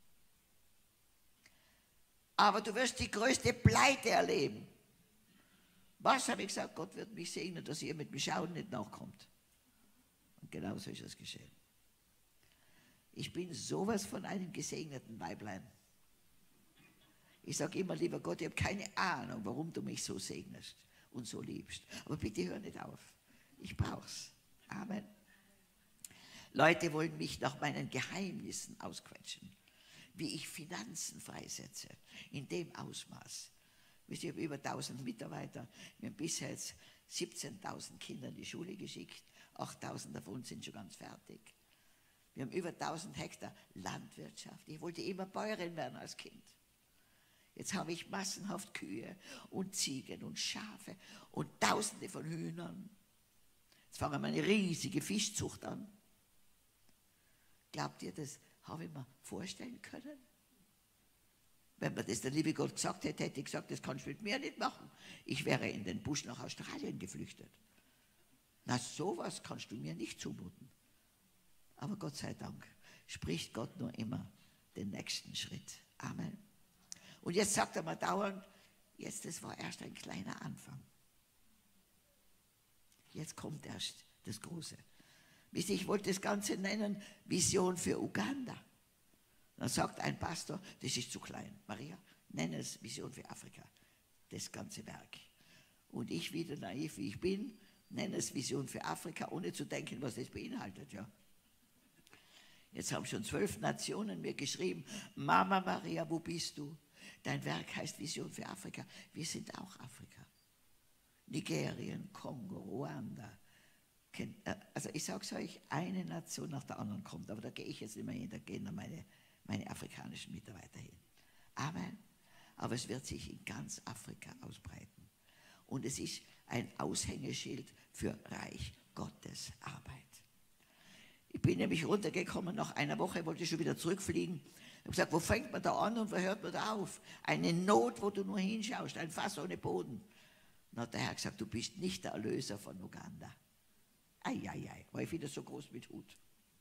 Aber du wirst die größte Pleite erleben. Was habe ich gesagt? Gott wird mich segnen, dass ihr mit dem Schauen nicht nachkommt. Und genau so ist es geschehen. Ich bin sowas von einem gesegneten Weiblein. Ich sage immer, lieber Gott, ich habe keine Ahnung, warum du mich so segnest und so liebst. Aber bitte hör nicht auf. Ich brauch's. Amen. Leute wollen mich nach meinen Geheimnissen ausquetschen. Wie ich Finanzen freisetze. In dem Ausmaß. Ich habe über tausend Mitarbeiter. Wir haben bisher jetzt siebzehntausend Kinder in die Schule geschickt. achttausend davon sind schon ganz fertig. Wir haben über tausend Hektar Landwirtschaft. Ich wollte immer Bäuerin werden als Kind. Jetzt habe ich massenhaft Kühe und Ziegen und Schafe und Tausende von Hühnern. Jetzt fangen wir eine riesige Fischzucht an. Glaubt ihr, das habe ich mir vorstellen können? Wenn mir das der liebe Gott gesagt hätte, hätte ich gesagt, das kannst du mit mir nicht machen. Ich wäre in den Busch nach Australien geflüchtet. Na, sowas kannst du mir nicht zumuten. Aber Gott sei Dank spricht Gott nur immer den nächsten Schritt. Amen. Und jetzt sagt er mir dauernd, jetzt, das war erst ein kleiner Anfang. Jetzt kommt erst das Große. Wisst ihr, ich wollte das Ganze nennen, Vision für Uganda. Dann sagt ein Pastor, das ist zu klein. Maria, nenne es Vision für Afrika, das ganze Werk. Und ich, wieder naiv wie ich bin, nenne es Vision für Afrika, ohne zu denken, was das beinhaltet. Ja. Jetzt haben schon zwölf Nationen mir geschrieben, Mama Maria, wo bist du? Dein Werk heißt Vision für Afrika. Wir sind auch Afrika. Nigerien, Kongo, Ruanda, Also ich sage es euch, eine Nation nach der anderen kommt, aber da gehe ich jetzt nicht mehr hin, da gehen dann meine, meine afrikanischen Mitarbeiter hin. Amen. Aber es wird sich in ganz Afrika ausbreiten. Und es ist ein Aushängeschild für Reich Gottes Arbeit. Ich bin nämlich runtergekommen, nach einer Woche wollte ich schon wieder zurückfliegen. Ich habe gesagt, wo fängt man da an und wo hört man da auf? Eine Not, wo du nur hinschaust, ein Fass ohne Boden. Dann hat der Herr gesagt, du bist nicht der Erlöser von Uganda. Eieiei, war ich wieder so groß mit Hut.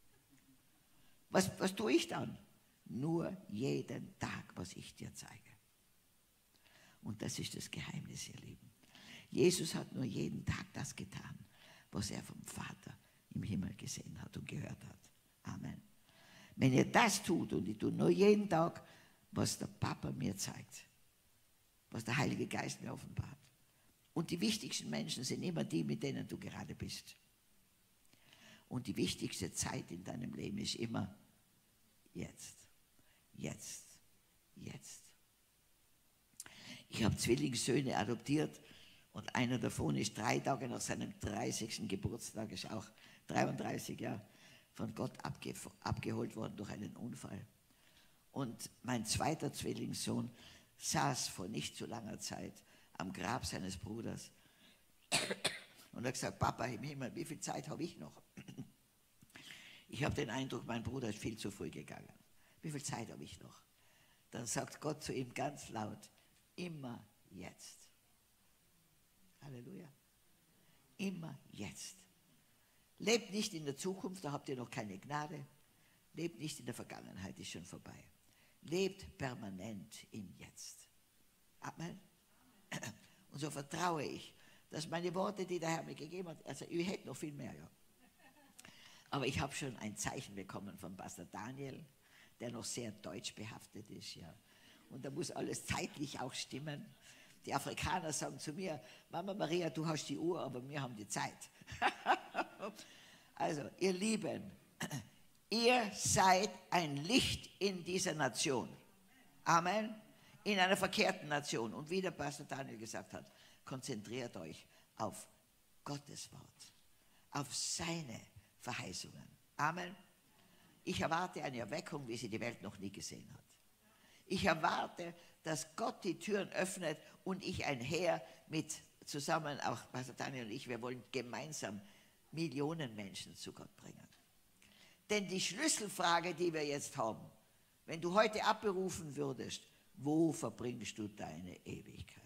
Was, was tue ich dann? Nur jeden Tag, was ich dir zeige. Und das ist das Geheimnis, ihr Lieben. Jesus hat nur jeden Tag das getan, was er vom Vater im Himmel gesehen hat und gehört hat. Amen. Wenn ihr das tut, und ich tue nur jeden Tag, was der Papa mir zeigt, was der Heilige Geist mir offenbart. Und die wichtigsten Menschen sind immer die, mit denen du gerade bist. Und die wichtigste Zeit in deinem Leben ist immer jetzt, jetzt, jetzt. Ich habe Zwillingssöhne adoptiert und einer davon ist drei Tage nach seinem dreißigsten Geburtstag, ist auch dreiunddreißig Jahre, von Gott abge abgeholt worden durch einen Unfall. Und mein zweiter Zwillingssohn saß vor nicht so langer Zeit am Grab seines Bruders und hat gesagt, Papa im Himmel, wie viel Zeit habe ich noch? Ich habe den Eindruck, mein Bruder ist viel zu früh gegangen. Wie viel Zeit habe ich noch? Dann sagt Gott zu ihm ganz laut, immer jetzt. Halleluja. Immer jetzt. Lebt nicht in der Zukunft, da habt ihr noch keine Gnade. Lebt nicht in der Vergangenheit, ist schon vorbei. Lebt permanent im Jetzt. Amen. Und so vertraue ich, dass meine Worte, die der Herr mir gegeben hat, also ich hätte noch viel mehr, ja. Aber ich habe schon ein Zeichen bekommen von Pastor Daniel, der noch sehr deutsch behaftet ist, ja. Und da muss alles zeitlich auch stimmen. Die Afrikaner sagen zu mir, Mama Maria, du hast die Uhr, aber wir haben die Zeit. Also, ihr Lieben, ihr seid ein Licht in dieser Nation. Amen. In einer verkehrten Nation. Und wie der Pastor Daniel gesagt hat, konzentriert euch auf Gottes Wort, auf seine Verheißungen. Amen. Ich erwarte eine Erweckung, wie sie die Welt noch nie gesehen hat. Ich erwarte, dass Gott die Türen öffnet und ich einher mit zusammen, auch Pastor Daniel und ich, wir wollen gemeinsam Millionen Menschen zu Gott bringen. Denn die Schlüsselfrage, die wir jetzt haben, wenn du heute abberufen würdest, wo verbringst du deine Ewigkeit?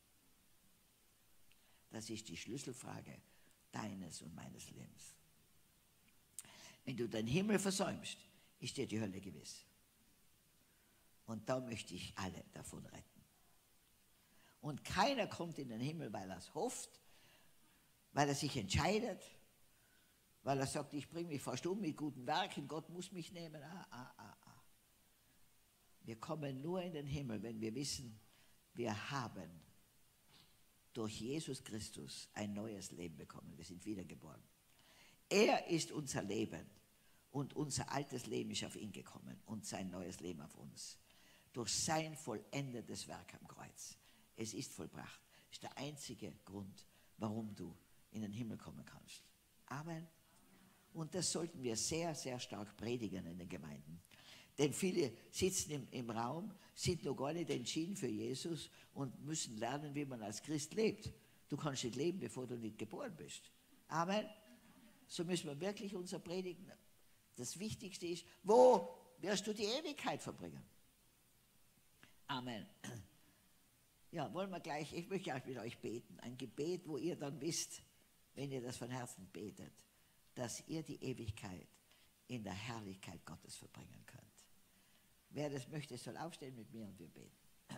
Das ist die Schlüsselfrage deines und meines Lebens. Wenn du den Himmel versäumst, ist dir die Hölle gewiss. Und da möchte ich alle davon retten. Und keiner kommt in den Himmel, weil er es hofft, weil er sich entscheidet, weil er sagt, ich bringe mich fast um mit guten Werken, Gott muss mich nehmen. Ah, ah, ah, ah. Wir kommen nur in den Himmel, wenn wir wissen, wir haben durch Jesus Christus ein neues Leben bekommen. Wir sind wiedergeboren. Er ist unser Leben und unser altes Leben ist auf ihn gekommen und sein neues Leben auf uns. Durch sein vollendetes Werk am Kreuz. Es ist vollbracht. Das ist der einzige Grund, warum du in den Himmel kommen kannst. Amen. Und das sollten wir sehr, sehr stark predigen in den Gemeinden. Denn viele sitzen im, im Raum, sind noch gar nicht entschieden für Jesus und müssen lernen, wie man als Christ lebt. Du kannst nicht leben, bevor du nicht geboren bist. Amen. So müssen wir wirklich unser Predigen. Das Wichtigste ist, wo wirst du die Ewigkeit verbringen? Amen. Ja, wollen wir gleich, ich möchte gleich mit euch beten. Ein Gebet, wo ihr dann wisst, wenn ihr das von Herzen betet, dass ihr die Ewigkeit in der Herrlichkeit Gottes verbringen könnt. Wer das möchte, soll aufstehen mit mir und wir beten.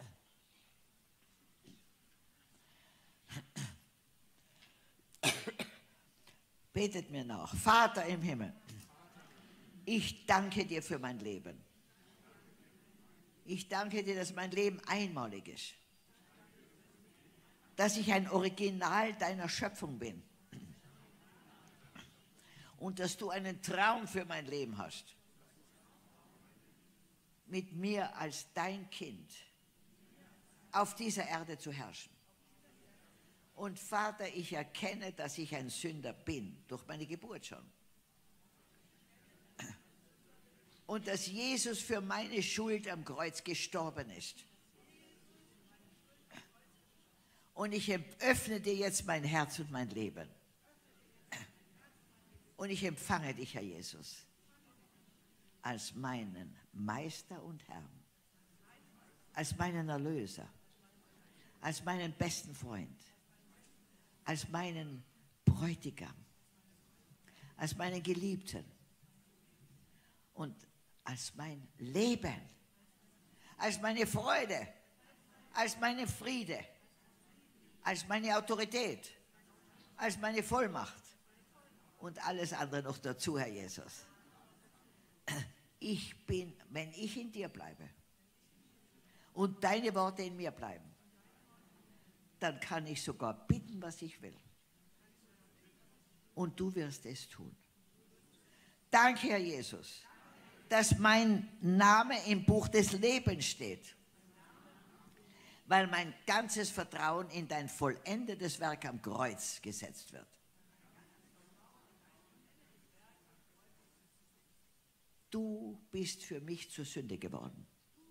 Betet mir nach. Vater im Himmel, ich danke dir für mein Leben. Ich danke dir, dass mein Leben einmalig ist. Dass ich ein Original deiner Schöpfung bin. Und dass du einen Traum für mein Leben hast. Mit mir als dein Kind auf dieser Erde zu herrschen. Und Vater, ich erkenne, dass ich ein Sünder bin, durch meine Geburt schon. Und dass Jesus für meine Schuld am Kreuz gestorben ist. Und ich öffne dir jetzt mein Herz und mein Leben. Und ich empfange dich, Herr Jesus, als meinen Meister und Herrn, als meinen Erlöser, als meinen besten Freund, als meinen Bräutigam, als meinen Geliebten und als mein Leben, als meine Freude, als meine Friede, als meine Autorität, als meine Vollmacht und alles andere noch dazu, Herr Jesus. Ich bin, wenn ich in dir bleibe und deine Worte in mir bleiben, dann kann ich sogar bitten, was ich will. Und du wirst es tun. Danke, Herr Jesus, dass mein Name im Buch des Lebens steht, weil mein ganzes Vertrauen in dein vollendetes Werk am Kreuz gesetzt wird. Du bist für mich zur Sünde geworden,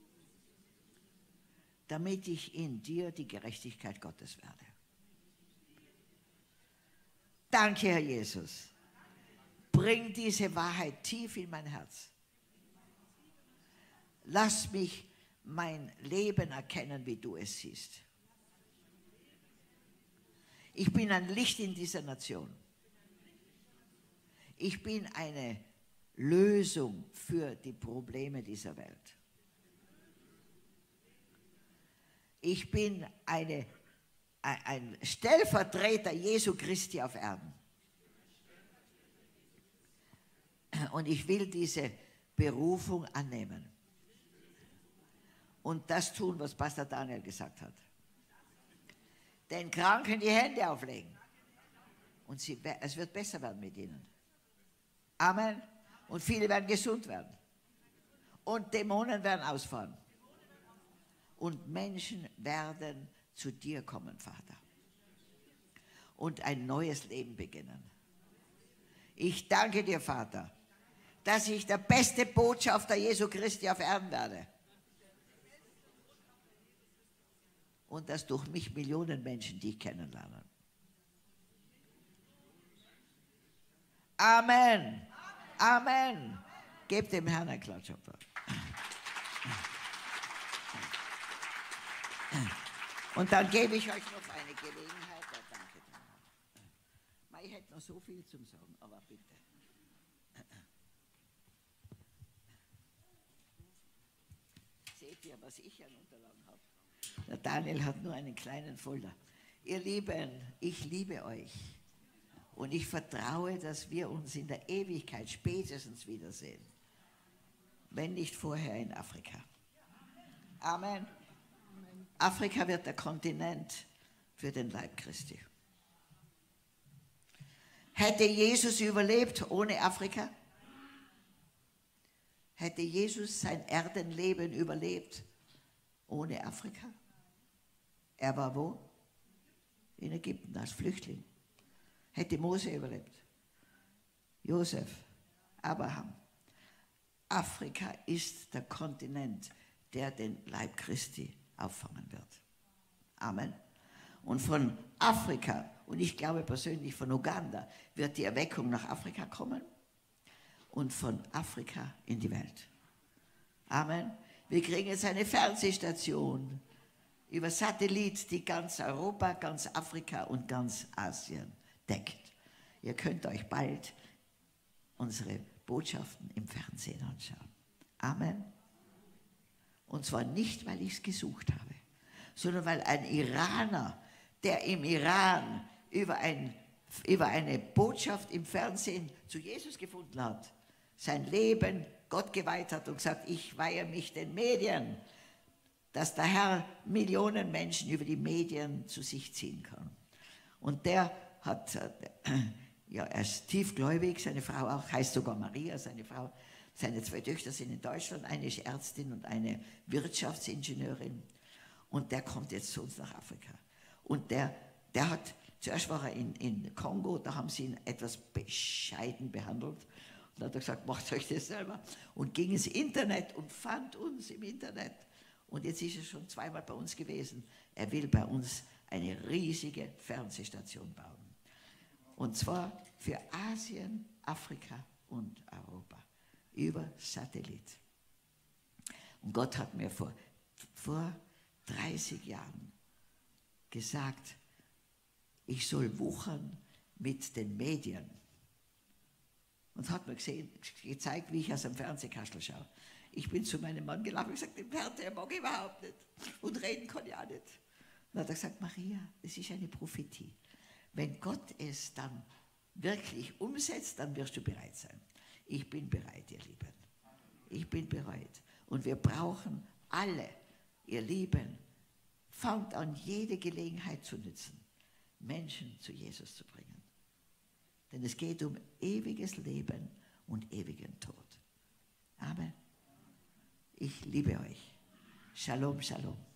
damit ich in dir die Gerechtigkeit Gottes werde. Danke, Herr Jesus. Bring diese Wahrheit tief in mein Herz. Lass mich mein Leben erkennen, wie du es siehst. Ich bin ein Licht in dieser Nation. Ich bin eine Lösung für die Probleme dieser Welt. Ich bin eine, ein Stellvertreter Jesu Christi auf Erden. Und ich will diese Berufung annehmen. Und das tun, was Pastor Daniel gesagt hat. Den Kranken die Hände auflegen. Und sie, es wird besser werden mit ihnen. Amen. Und viele werden gesund werden. Und Dämonen werden ausfahren. Und Menschen werden zu dir kommen, Vater. Und ein neues Leben beginnen. Ich danke dir, Vater, dass ich der beste Botschafter Jesu Christi auf Erden werde. Und dass durch mich Millionen Menschen dich kennenlernen. Amen. Amen. Gebt dem Herrn einen Klatschapplaus. Und dann gebe ich euch noch eine Gelegenheit. Ja, danke. Ich hätte noch so viel zum Sagen, aber bitte. Seht ihr, was ich an Unterlagen habe? Der Daniel hat nur einen kleinen Folder. Ihr Lieben, ich liebe euch. Und ich vertraue, dass wir uns in der Ewigkeit spätestens wiedersehen. Wenn nicht vorher in Afrika. Amen. Afrika wird der Kontinent für den Leib Christi. Hätte Jesus überlebt ohne Afrika? Hätte Jesus sein Erdenleben überlebt ohne Afrika? Er war wo? In Ägypten als Flüchtling. Hätte Mose überlebt? Josef, Abraham. Afrika ist der Kontinent, der den Leib Christi auffangen wird. Amen. Und von Afrika, und ich glaube persönlich von Uganda, wird die Erweckung nach Afrika kommen und von Afrika in die Welt. Amen. Wir kriegen jetzt eine Fernsehstation über Satellit, die ganz Europa, ganz Afrika und ganz Asien deckt. Ihr könnt euch bald unsere Botschaften im Fernsehen anschauen. Amen. Und zwar nicht, weil ich es gesucht habe, sondern weil ein Iraner, der im Iran über, ein, über eine Botschaft im Fernsehen zu Jesus gefunden hat, sein Leben Gott geweiht hat und gesagt, ich weihe mich den Medien, dass der Herr Millionen Menschen über die Medien zu sich ziehen kann. Und der hat, ja, er ist tiefgläubig, seine Frau auch, heißt sogar Maria, seine Frau. Seine zwei Töchter sind in Deutschland, eine ist Ärztin und eine Wirtschaftsingenieurin. Und der kommt jetzt zu uns nach Afrika. Und der der hat, zuerst war er in, in Kongo, da haben sie ihn etwas bescheiden behandelt. Und dann hat er gesagt, macht euch das selber. Und ging ins Internet und fand uns im Internet. Und jetzt ist er schon zweimal bei uns gewesen. Er will bei uns eine riesige Fernsehstation bauen. Und zwar für Asien, Afrika und Europa. Über Satellit. Und Gott hat mir vor, vor dreißig Jahren gesagt, ich soll wuchern mit den Medien. Und hat mir gesehen, gezeigt, wie ich aus dem Fernsehkastel schaue. Ich bin zu meinem Mann gelaufen und gesagt, den Fernseher mag ich überhaupt nicht. Und reden kann ich auch nicht. Und dann hat er gesagt, Maria, das ist eine Prophetie. Wenn Gott es dann wirklich umsetzt, dann wirst du bereit sein. Ich bin bereit, ihr Lieben. Ich bin bereit. Und wir brauchen alle, ihr Lieben, fangt an, jede Gelegenheit zu nützen, Menschen zu Jesus zu bringen. Denn es geht um ewiges Leben und ewigen Tod. Amen. Ich liebe euch. Shalom, Shalom.